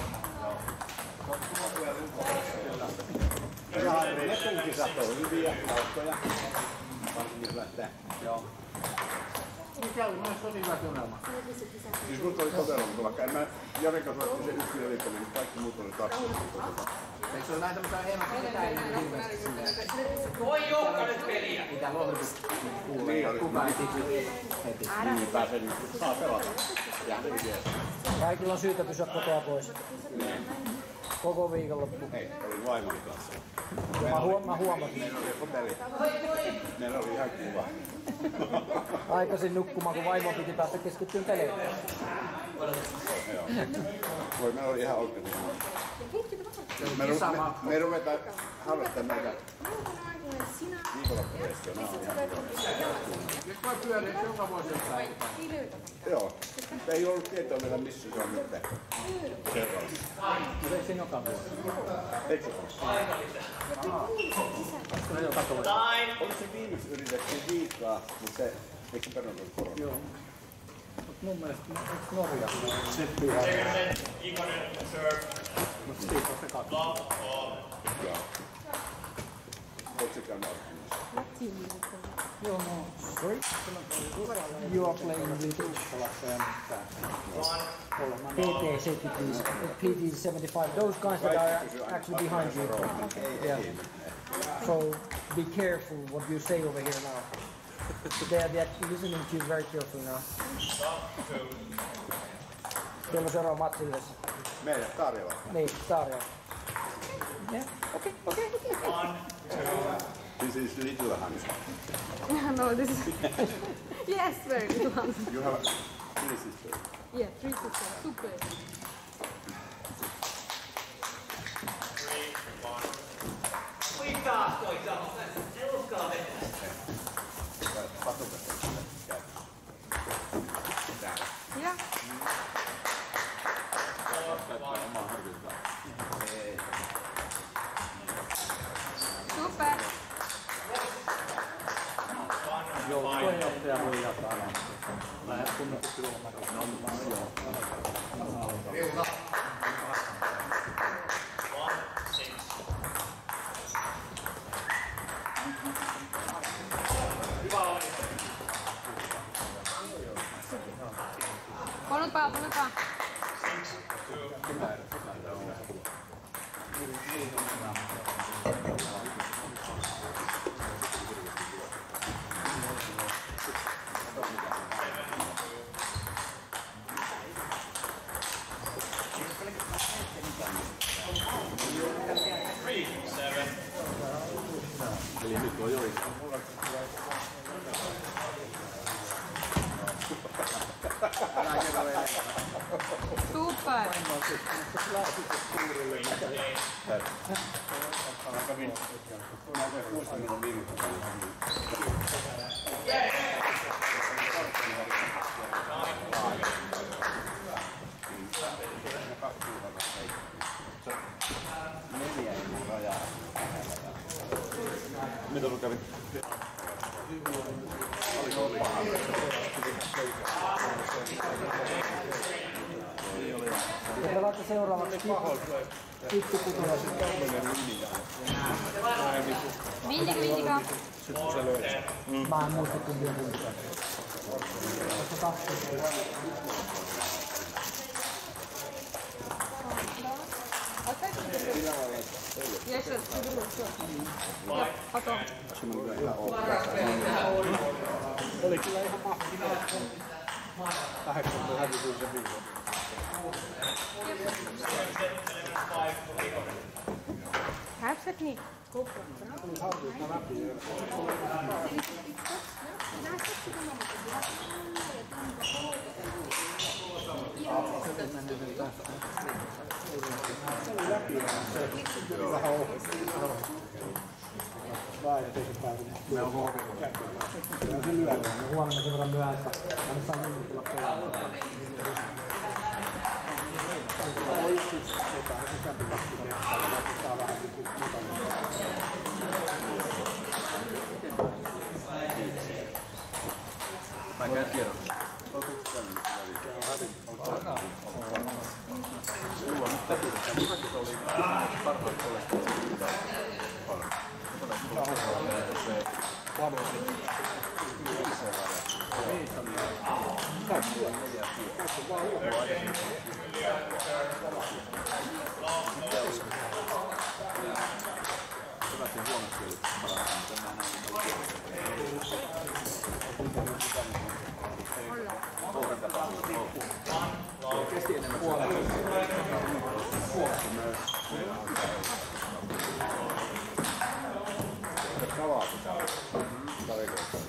H: Hyvä Harri, ne punkisat on hyviä, hauskoja. Varsinkin lähtee. Joo.
B: Mikä oli myös tosi hyvä tunnelma.
H: Siis mut oli todella, mutta vaikka en mä Jaren kanssa otti se yksin ylittänyt, niin kaikki muut oli tarttunut.
B: Eikö se ole näin tämmöistä hieman
G: Voi Joukka nyt peliä!
B: mitä lohdutus kuulee ja kukaan ei tiki heti.
H: Niin pääsee, niin saa pelata.
B: Kaikilla on syytä pysyä kotoa pois. Koko viikonloppu.
H: Hei, olin vaimoni kanssa.
B: Mä huomasin.
H: Meillä oli joku peli. Meillä oli ihan kiva.
B: Aikaisin nukkumaan, kun vaimo piti päästä keskittyyn peleihin.
H: Voi, meillä oli ihan oikein. Me ruvetaan harrastamaan näitä viikonloppureissuja.
B: Nyt voi pyöriä joka vuosi jossain.
H: Joo. Ei ollut tietoa vielä missä se on nyt seuraava.
B: Mutta ei se joka vuosi.
H: Eikö se ole? Oliko se viimeksi yritettiin viikkoa, mutta se, eikö se perään ollut korona?
B: Joo. Mut mun mielestä, eikö Norja
E: Seppi
G: Ikonen, serve.
B: Mutta Steve on se kaksi.
H: Joo. Oletko se käynyt arvioimassa?
B: Joo, no. Sorry? You are playing with Uskalassa ja PT-75, PT-75, those guys that are actually behind you. Yeah. So be careful what you say over here now. They're listening to you very carefully now. Teillä on seuraava matsi yhdessä.
H: Meidän tarjolla.
B: Niin, tarjolla. Yeah, okay.
H: This is little Hans.
A: No, this is... Yes, very good one.
H: You have 3 sisters.
A: Yeah, 3 sisters. Super.
G: Kuinka toisaalta? En uskalla vetää.
A: Ja. Super.
E: Joo, puheenjohtaja voi jakaa. Lähdet kunnossa
A: Ponut pää.
H: Eli nyt on jo
A: Super.
H: Mitä sulla kävi?
B: seuraavaksi pikkuputoja.
A: Vindika.
B: Mä en muista kun Vindika. Tässä 20.
A: Yes, sir. Kato.
F: Oli kyllä ihan mahtavaa. 8 hävityin se viikon.
A: Have technique. Go for
B: Huomenna sen verran myöhäistä. Mä nyt saan tulla pelaamaan.
H: Mä en käy tiedon. Sulla on nyt täpytettä. Mukakin oli parhaat kollektiivisesti. Se huomioon kesti enemmän kavaa pitää olla.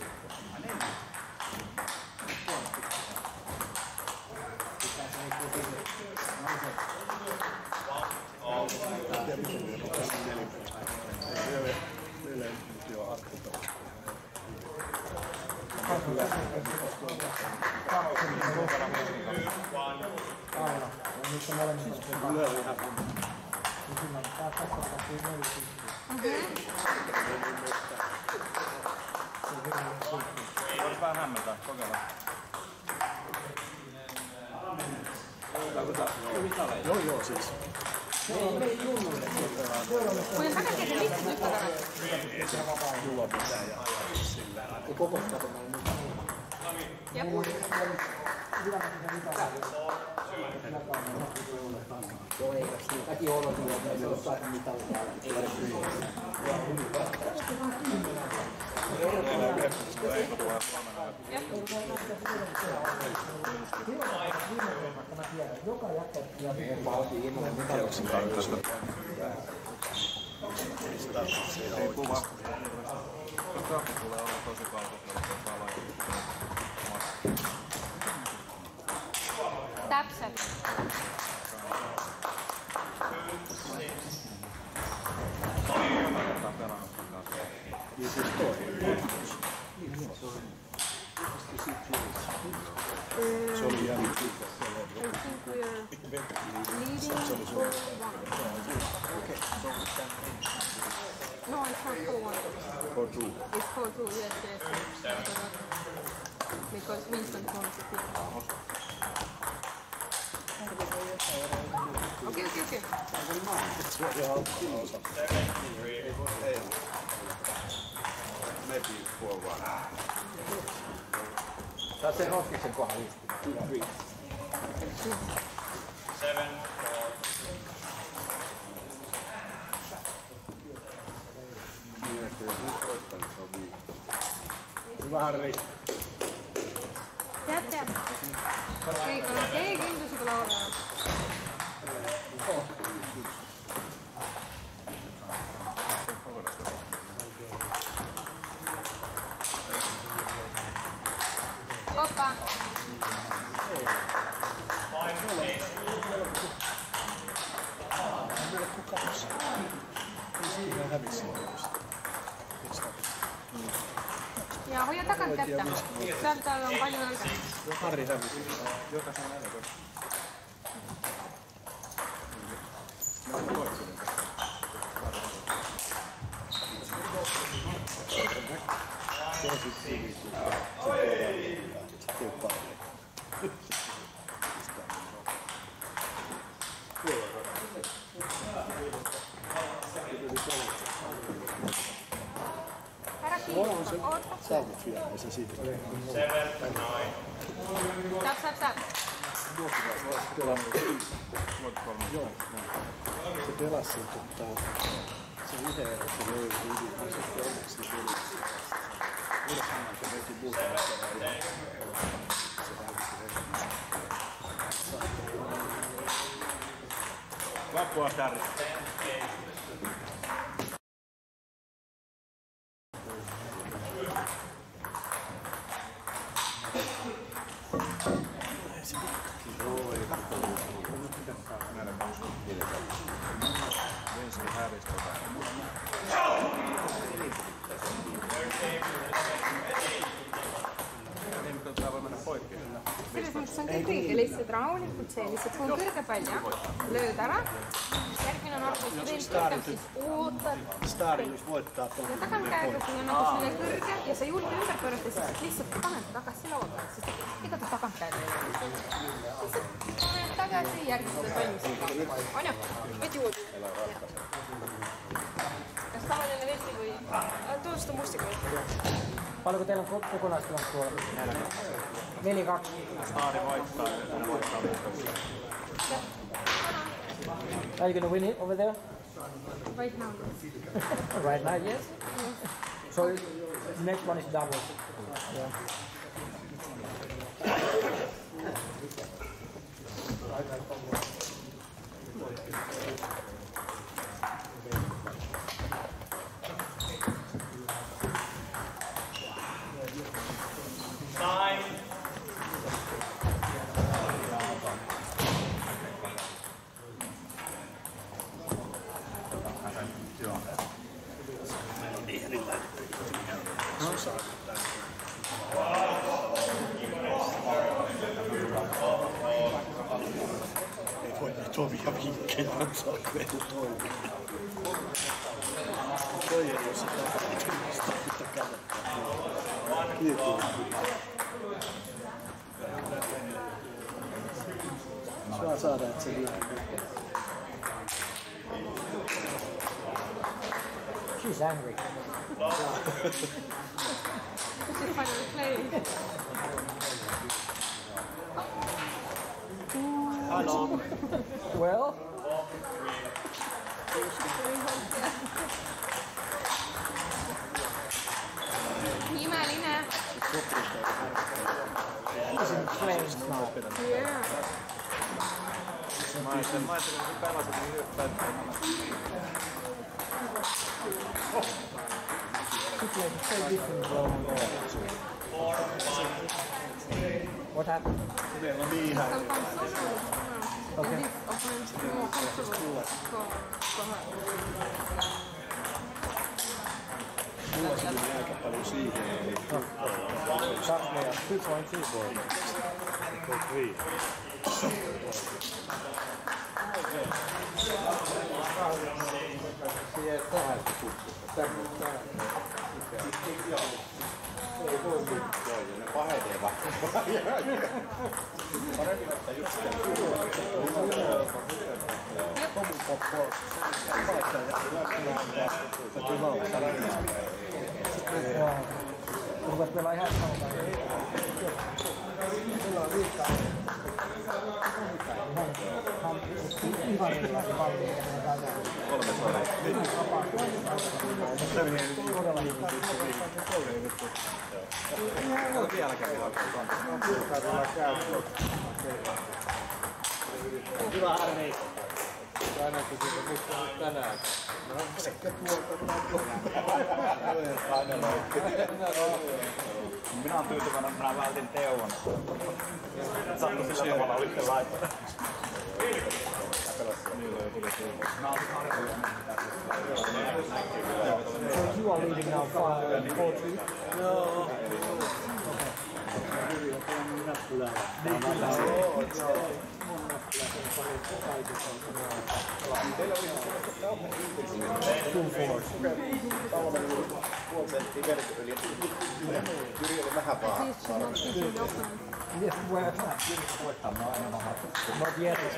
B: Aina. Niistä molemmista on ihan kyllä tässä tapahtuu
H: Voisi vähän hämmentää, kokeillaan. Joo, siis.
A: Puhuin takaisin se liittyy nyt takana.
F: Mulla pitää ja sillä.
B: koko katon mukaan.
A: Jep.
B: Joo, eikä siitäkin ole vielä, että jossain mitalla joka jättä
H: Riippuu vaan. Traffi tulee olla tosi kaltoisella.
A: Täpset.
F: Se oli jäänyt.
A: No, it's for 4-1.
F: 4-2.
A: It's 4-2, yes. Because Winston wants to pick. Okay.
H: Maybe 4-1.
B: Tää on se Roskiksen kohdalla.
H: 2-3.
E: 7.
F: Hyvä Harri.
A: Teate. Ei kindlasti pole olemas. Oppa. Ja hoida takan kättä. Täällä on paljon nälkä.
F: Harri hävisi. Jokaisen nälkä. Saavut vielä, ja se siitä.
A: Stop.
F: Joo, se pelasi sen se yhden erän, se löi hyvin, ja sitten onneksi se tuli. Uudestaan se veti muutaman kerran ja se hävisi
E: Vappua kärryä.
A: See on kõik õige, lihtsalt rahulikult see, lihtsalt kui on kõrge pall, jah, lööd ära, järgmine on arvus veel kõrgem, siis ootad.
F: Staarilus voittaa
A: ja tagankäega, kui on nagu selline kõrge ja sa ei julge ümber pöörata, siis lihtsalt paned tagasi lauda, sest ega ta tagantkäega ei ole. Lihtsalt paned tagasi, järgmised valmis. On ju? Võid juurde. Kas tavaline vesi või? Tuosta mustika.
B: Paljonko teillä on kokonaistilanne tuolla? 4-2.
E: Staari voittaa.
B: Are you gonna win it over there?
A: Right now.
B: Right now, yes? So next one is double. Yeah.
F: Tovia vinkkejä antaa kyllä toimia. Toi ei ole sitä tapahtumista, mitä kannattaa. Kiitos. Saa saada, että se liian.
B: She's angry.
A: She's finally playing.
E: Hello.
B: Well?
A: Imeline.
B: She's in flames now.
A: Yeah.
E: Mä ajattelin, kun pelasit, niin hyppäät.
B: She played so different role. What happened?
A: Okay. And this opponent is more comfortable for her.
F: Mulla se meni aika paljon siihen.
B: 2-2 voimaa.
F: 3.
B: Se jäi tähän.
H: Ei voi mitään, ne pahenee vähän. Paremmin ottaa just sitä.
B: Rupes pelaa ihan samaa. Ihan erilainen palli, eikä mennä täyteen.
E: 3 vuotta. Se meni
B: Todella hyvin.
E: vielä käydään.
H: Hyvä Arni. Aina kysytä, mistä on tänään. No, sekä
E: Minä olen tyytyväinen, että minä vältin Teuon. Sattu sillä tavalla olitte laittaa.
B: So you are leading now 4-3?
H: No.
A: At least she's not teaching the opponent.
B: Mies voi vähän voittaa, mä oon aina vähän. Mä oon vieras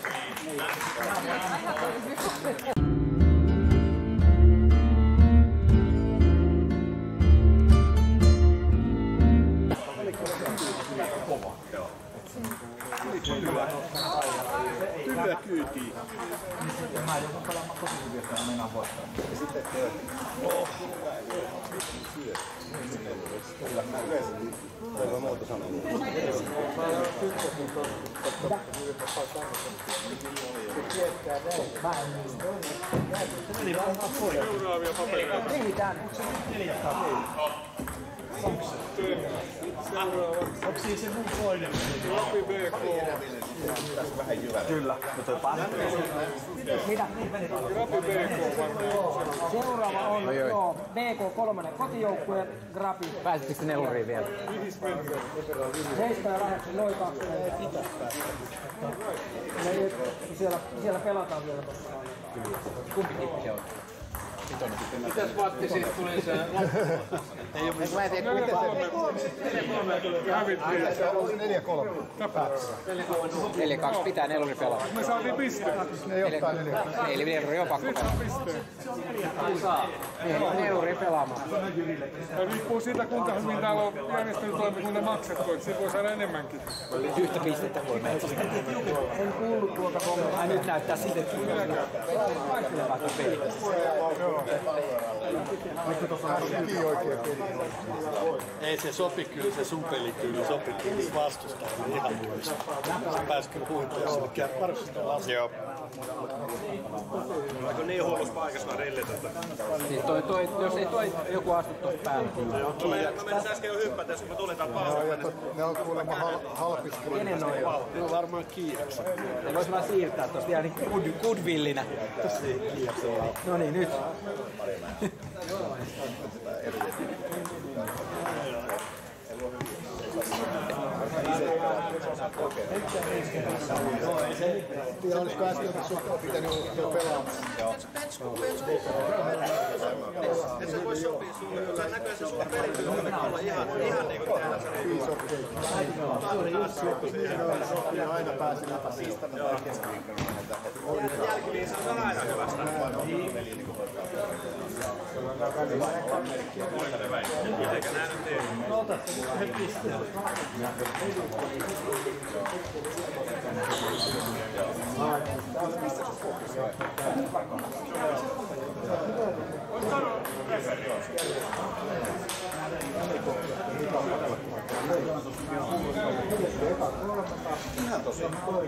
F: Kyllä kyytiin.
B: Mä joudun pelaamaan tosi hyviä, että mä meinaan voittaa.
H: Ja sitten teet. Kyllä, mä yleensä toivon muuta sanoa.
C: Seuraavia papereita.
B: Ei mitään, onko se nyt 400? Onko siinä se mun toinen?
C: Lappi BK.
H: Tässä vähän jyvällä.
B: Kyllä, mutta toi panna. Mitä?
C: Lappi BK varmaan.
B: Seuraava on joo, BK3 kotijoukkue, Grapi. Pääsittekö te neuluriin vielä?
C: Mihin mennään?
B: 7 ja 8, noin 2. Siellä pelataan vielä tossa. Kumpi kikki on?
D: Mitäs Matti siitä tuli se
H: Ei oo mä en tiedä miten se
C: Hävittiin.
H: se oli 4-3.
B: 4-2 pitää neluri pelata.
C: Me saatiin pisteen.
H: Ne jotain 4-3.
B: Eli neluri on pakko
C: Nyt saa pisteen.
B: neluri pelaamaan.
C: Ja riippuu siitä, kuinka hyvin täällä on järjestelytoimikunnan maksettu, että siitä voi saada enemmänkin.
B: Yhtä pistettä voi metsästä. En kuullut tuolta kommentoa. Ai nyt näyttää siltä, että vaihtelevaa tuo peli.
F: Ei se sopi kyllä, se sun pelikyyli sopi kyllä vastustajalle ihan muista. Se pääsi kyllä huitoon sinne kärppärystä lastaan.
E: Joo. Oliko niin huonossa paikassa vai rilletä?
B: Siis jos ei toi joku astu tuossa päälle.
E: Mä menisin äsken jo hyppätä, kun mä tulin tän pausin.
H: Ne on kuulemma halpiskelu.
B: Kenen noi on?
F: Ne on varmaan kiireksi.
B: Ne vois vaan siirtää tosta vielä niin goodwillinä. No niin, nyt.
H: Tiedä, olisiko äsken pitänyt jo pelaamaan.
E: Et se voi sopia sulle. Sä näköjään se sun pelikyky olla ihan niinku täällä.
H: Ja aina pääsi läpäisiin.
E: Jälkiliisa on aina hyvästä. Eikä nää nyt tee.
H: Ihan tosi.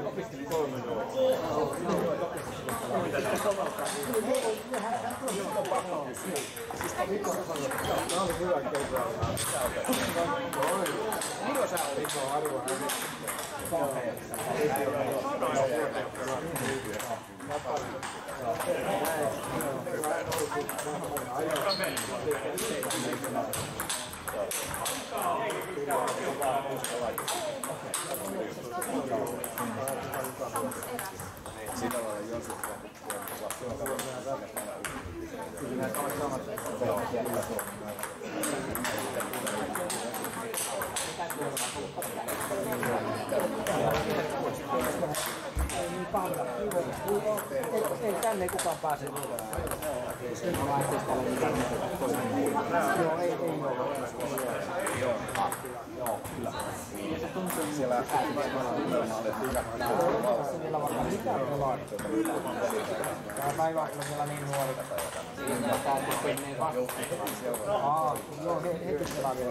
H: Sitä lailla Josu.
B: Ei tänne ei kukaan pääse. Joo, ei ole. Joo, kyllä.
H: Siellä
B: Siellä vaikka mitään pelaa. Tää päivä on vielä niin nuori. Tää menee vastaan. Joo, heti pelaa vielä.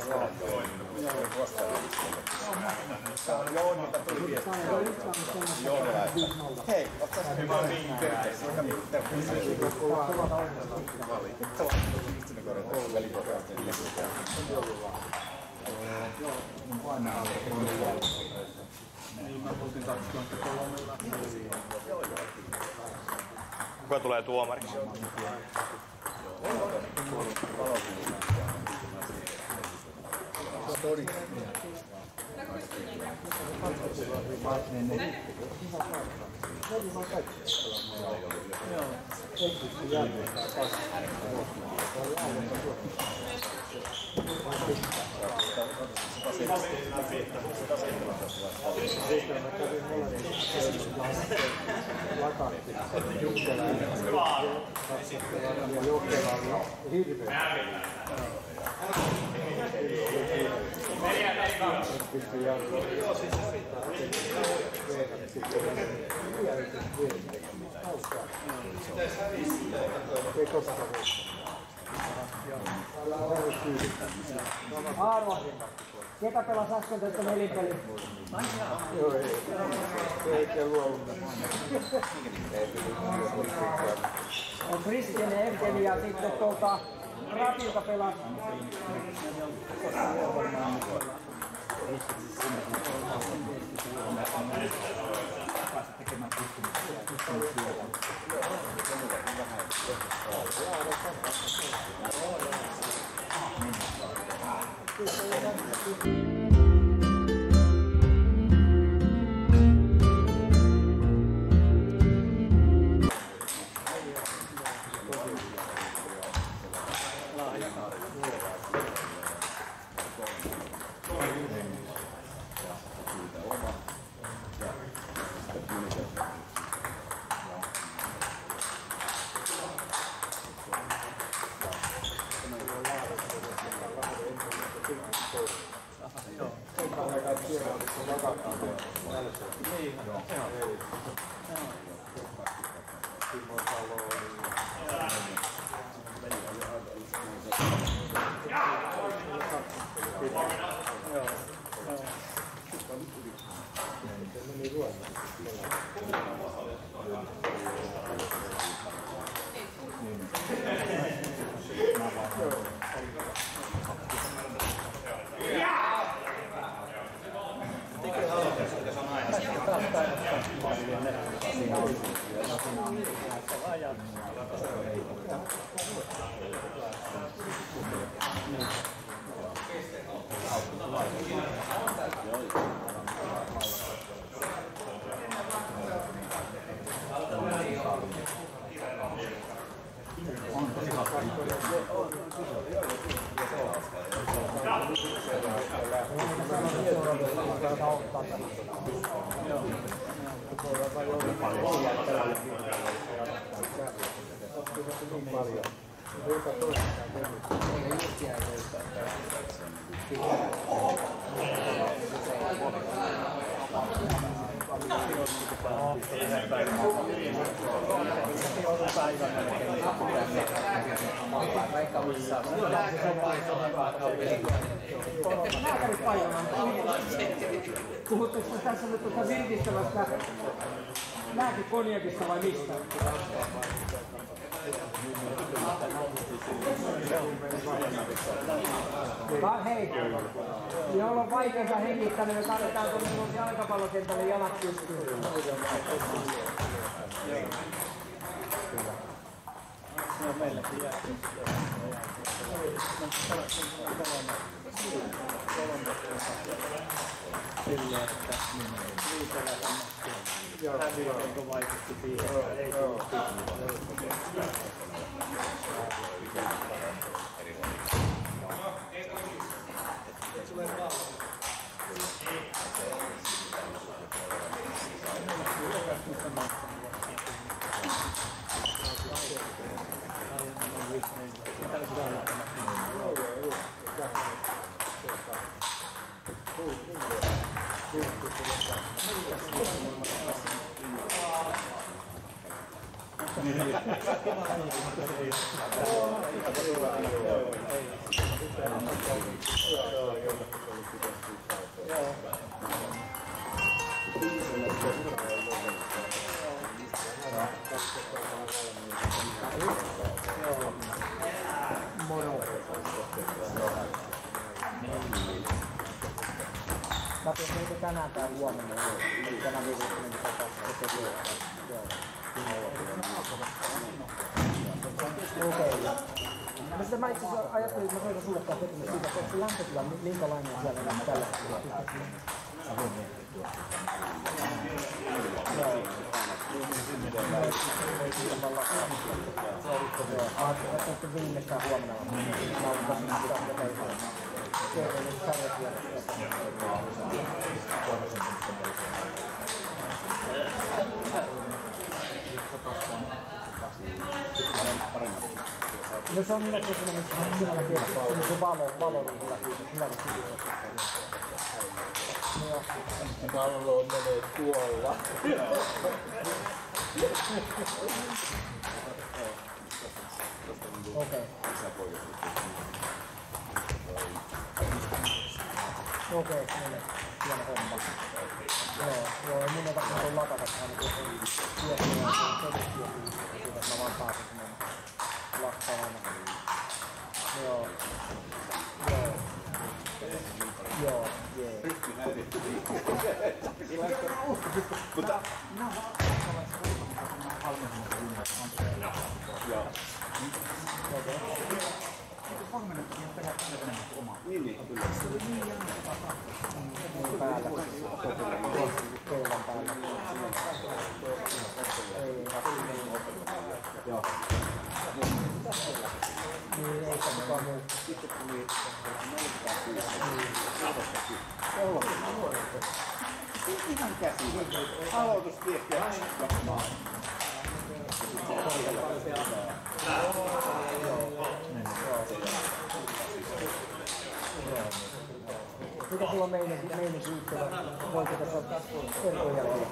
H: Joo, mutta tuli viesti. Joo, hei, ottaisi hyvä terveys.
E: Kuka tulee tuomariksi?
B: Aaro, ketä pelasi äsken tästä nelinpeliä?
C: Joo, ei kello ollut.
B: On Christian ja Evgeni ja sitten Ratilta pelasi. Puhuttuuko tässä nyt tuosta virkistävästä lääkekonjakista vai mistä? Hei, jolla on vaikeinta hengittää, niin me tarvitaan tuonne jalkapallokentälle jalat pystyyn.
F: No meilläkin jää. Silleen, että Viitellä häviö vaikutti siihen, että ei tullut
B: Tapahtuiko tänään tai huomenna? Tänä viikolla meni tapahtumaan. Okei. No sitä mä itse asiassa ajattelin, että mä soitan sulle taas tekemään siitä, että onko se lämpötila minkälainen siellä tällä hetkellä? Sitten viimeistään huomenna no se on minä kysynyt, missä sinällä kertoo, se valo on kyllä kysynyt.
F: Pallo menee tuolla.
B: Okei. Okei, hieno homma. Joo, ei mun ei latata tähän tietoja ja todistia siitä, että mä vaan pääsin sinne lakkaamaan. Joo, jee.
H: Ryhti häiritty mutta joo.
B: Okei.
H: Niin, kyllä.
B: Päällä. Keulan päällä.
H: Joo.
B: Niin, ei se mukaan muu.
H: Sitten tuli 4-6. Ihan käsi. Aloitusviekkiä.
B: Mitä sulla on meininki itsellä? Voiko tässä verkon jälkeen?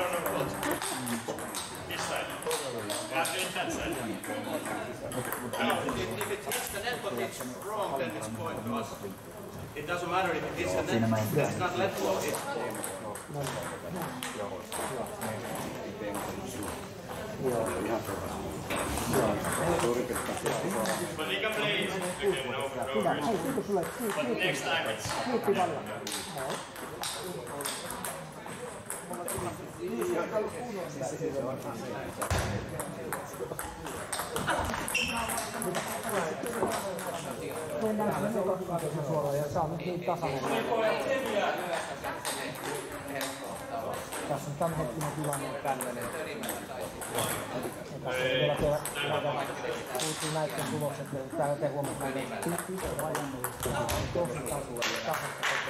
G: If it hits the net but it's wrong, then it's point to us. It doesn't matter if it hits the net, it's not let go.
E: But he can play it again over and over. But next time it's...
B: Mennään sinne kokonaisuuden suoraan ja saa nyt niin tasainen. Tässä on tämänhetkinen tilanne. Puhuttiin näiden tulokset, täällä te huomaatte näitä tosi tasasta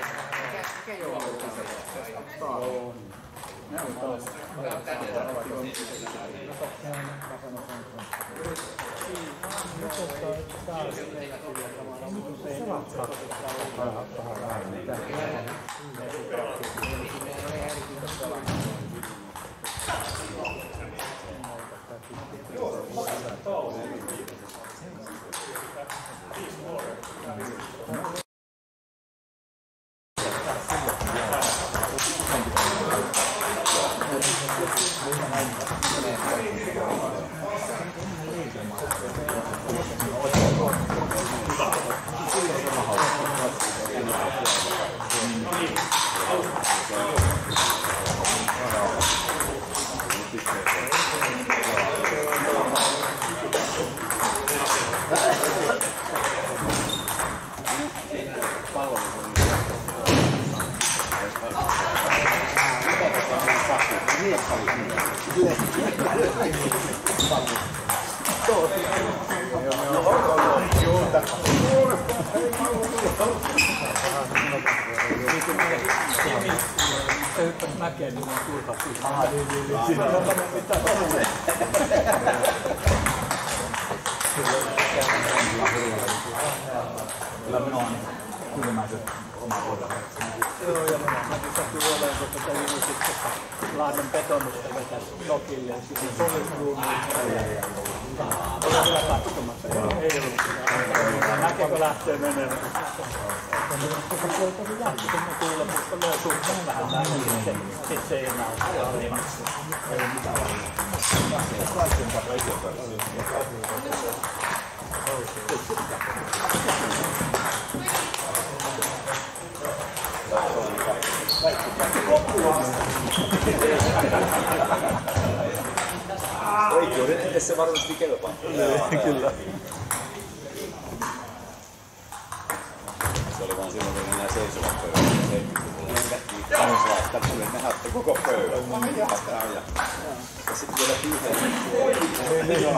F: mäkeen, niin on turha siinä. Kyllä minä olen kylmäiset oma kohdalla. Joo, ja mäkin sattuu olemaan, koska kävin sitten Lahden betonusta vetäisi nokille ja sitten solisruumiin. Olen vielä katsomassa. Ei ollut. Näkeekö lähtee menemään? Sitten mä kuulen, että löy suhtaan vähän näin, sitten se ei enää ole alimassa. Ei mitään
H: Oikeuden se varmasti kelpaa.
F: Kyllä.
H: Se oli vaan silloin, kun mennään seisomaan pöydällä. Se ei pysty Ne haatte koko pöydän. Ja sitten vielä pyyheen.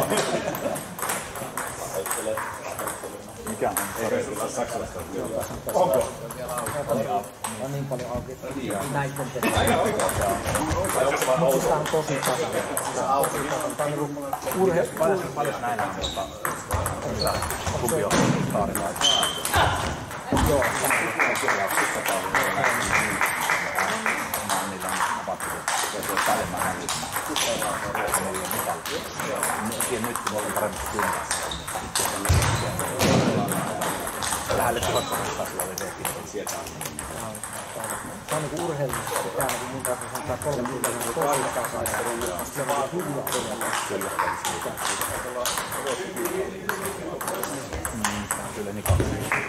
H: Mikä on? Ei kyllä saksalaista. Onko?
B: On niin paljon auki. Näitten tehdään. Tämä on tosi tasainen. Tämä on niinku urheilu.
H: Paljon näillä on kumpi on saarilaisia.
B: Joo.
H: Nyt kun ollaan paremmassa kunnossa. Lähelle 1200 oli rekin, niin sieltä on.
B: Tämä on niinku urheilussa. Tämä on mun kanssa sanotaan 30 tosi tasainen. Se on hyviä peliä.
H: Kyllä niin kaksi.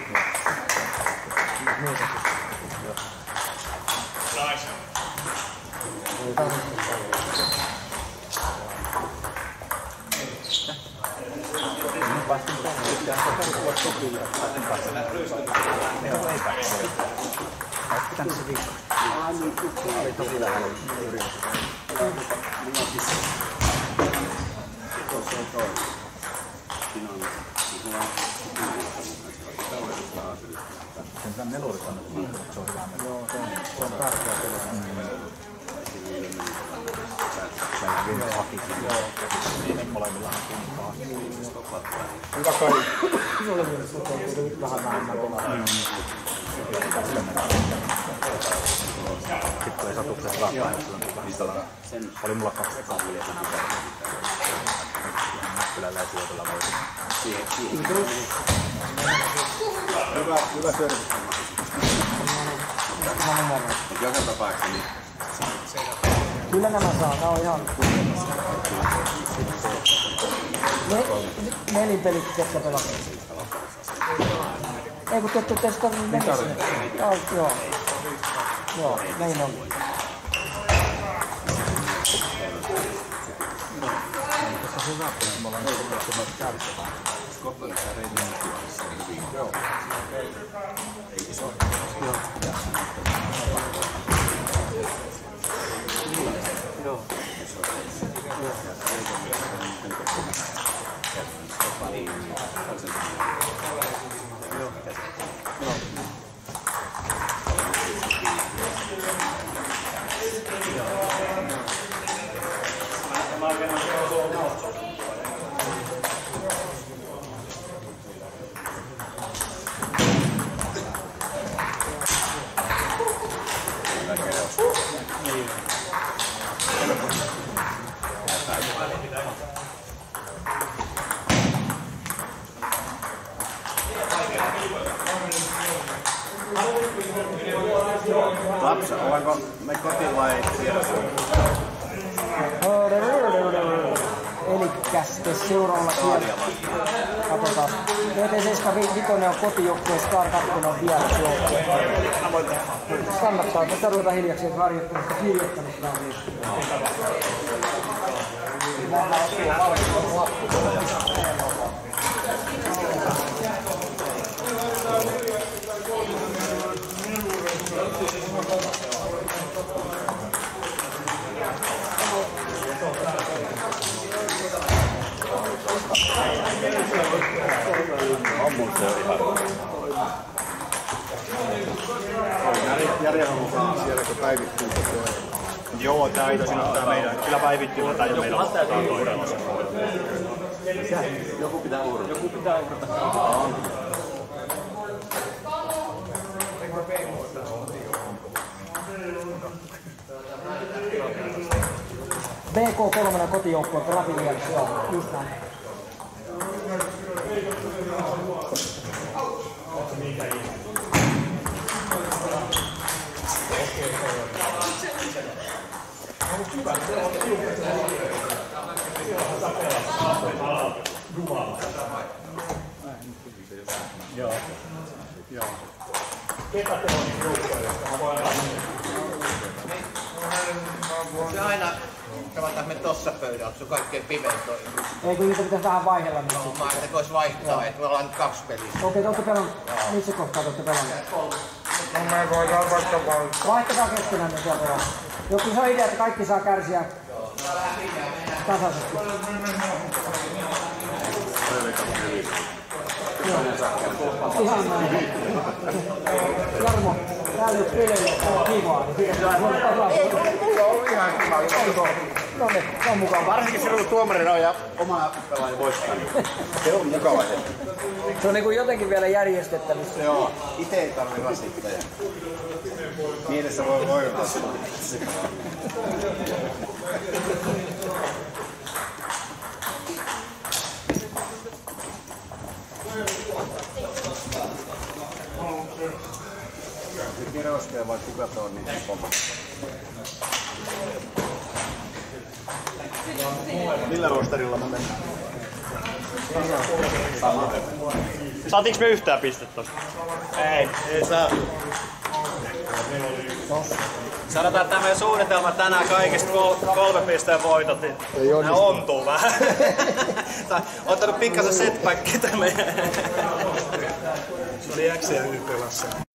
H: Sen neluri kannattaa, se on hyvä mennä.
B: Joo, se on tärkeä peli.
H: Se on vielä hakikin. Joo. Molemmilla on kuntaa.
B: Hyvä kai. Sinulle mielessä on nyt vähän vähemmän pelaa.
H: Sitten ei satuksessa rahaa. Oli mulla 2 kahvia. Näppilällä ei sijoitella voitu.
F: Hyvä service.
H: Joka tapauksessa niin.
B: Kyllä nämä saa, nämä on ihan... Nelinpelit ketkä pelaa. Ei kun te ette tarvitse mennä sinne. Joo. Joo, näin on.
H: Tässä on hyvä, kun me ollaan nyt kärkevää. Skotlannissa reidin nykyään. Joo.
B: Joo.
H: Lapsi, ollaanko me kotiin vai tiedossa?
B: Elikkäs seuraavalla kierroksella. Katsotaan. VT75 on kotijoukkueen, Star 2 on vierasjoukkue. Kannattaa tätä ruveta hiljaksi harjoittamista kirjoittamista.
H: Ammun se ihan.
F: Järjellä mukaan siellä, kun päivittyy koko ajan.
E: Joo, tää ei tosin ottaa meidän. Kyllä päivittyy, mutta ei meillä ottaa toinen.
H: Joku pitää uhrata.
E: Joku pitää uhrata.
B: BK3 kotijoukkue Brasiliassa, joo, just näin.
E: Joo. Joo. Ketä te on niin joukkoja, josta mä voin
G: Se aina, katsotaan me tossa pöydällä, se on kaikkein pimein toi.
B: Eikö niitä pitäisi vähän vaihella nyt?
G: No, mä vois vaihtaa, että me ollaan nyt 2 peliä.
B: Okei, te ootte pelannut. Missä kohtaa te ootte pelannut? Vaihtakaa keskenään sieltä vaan. Joku se on idea, että kaikki saa kärsiä tasaisesti. Ihan näin. Jarmo, täällä jos pelejä on kivaa, niin siitä saa huolta tasaisesti.
H: Mulla on ihan kiva.
B: No niin, se on mukava.
H: Varsinkin silloin kun tuomarina on ja oma pelaaja voittaa. Se on mukava hetki.
B: Se on niinku jotenkin vielä järjestettävissä.
H: Joo, ite ei tarvi rasittaa. Mielessä voi voittaa sitä. Kirjoisteen vai kuka tuo niin oma? Millä rosterilla me mennään?
E: Saatiinko me yhtään pistettä tosta?
G: Ei saa. Sanotaan, että tämä meidän suunnitelma tänään kaikista 3 pisteen voitot, niin ne ontuu vähän. Ottanut pikkasen setbackia tämä meidän. Se oli X ja Y pelassa.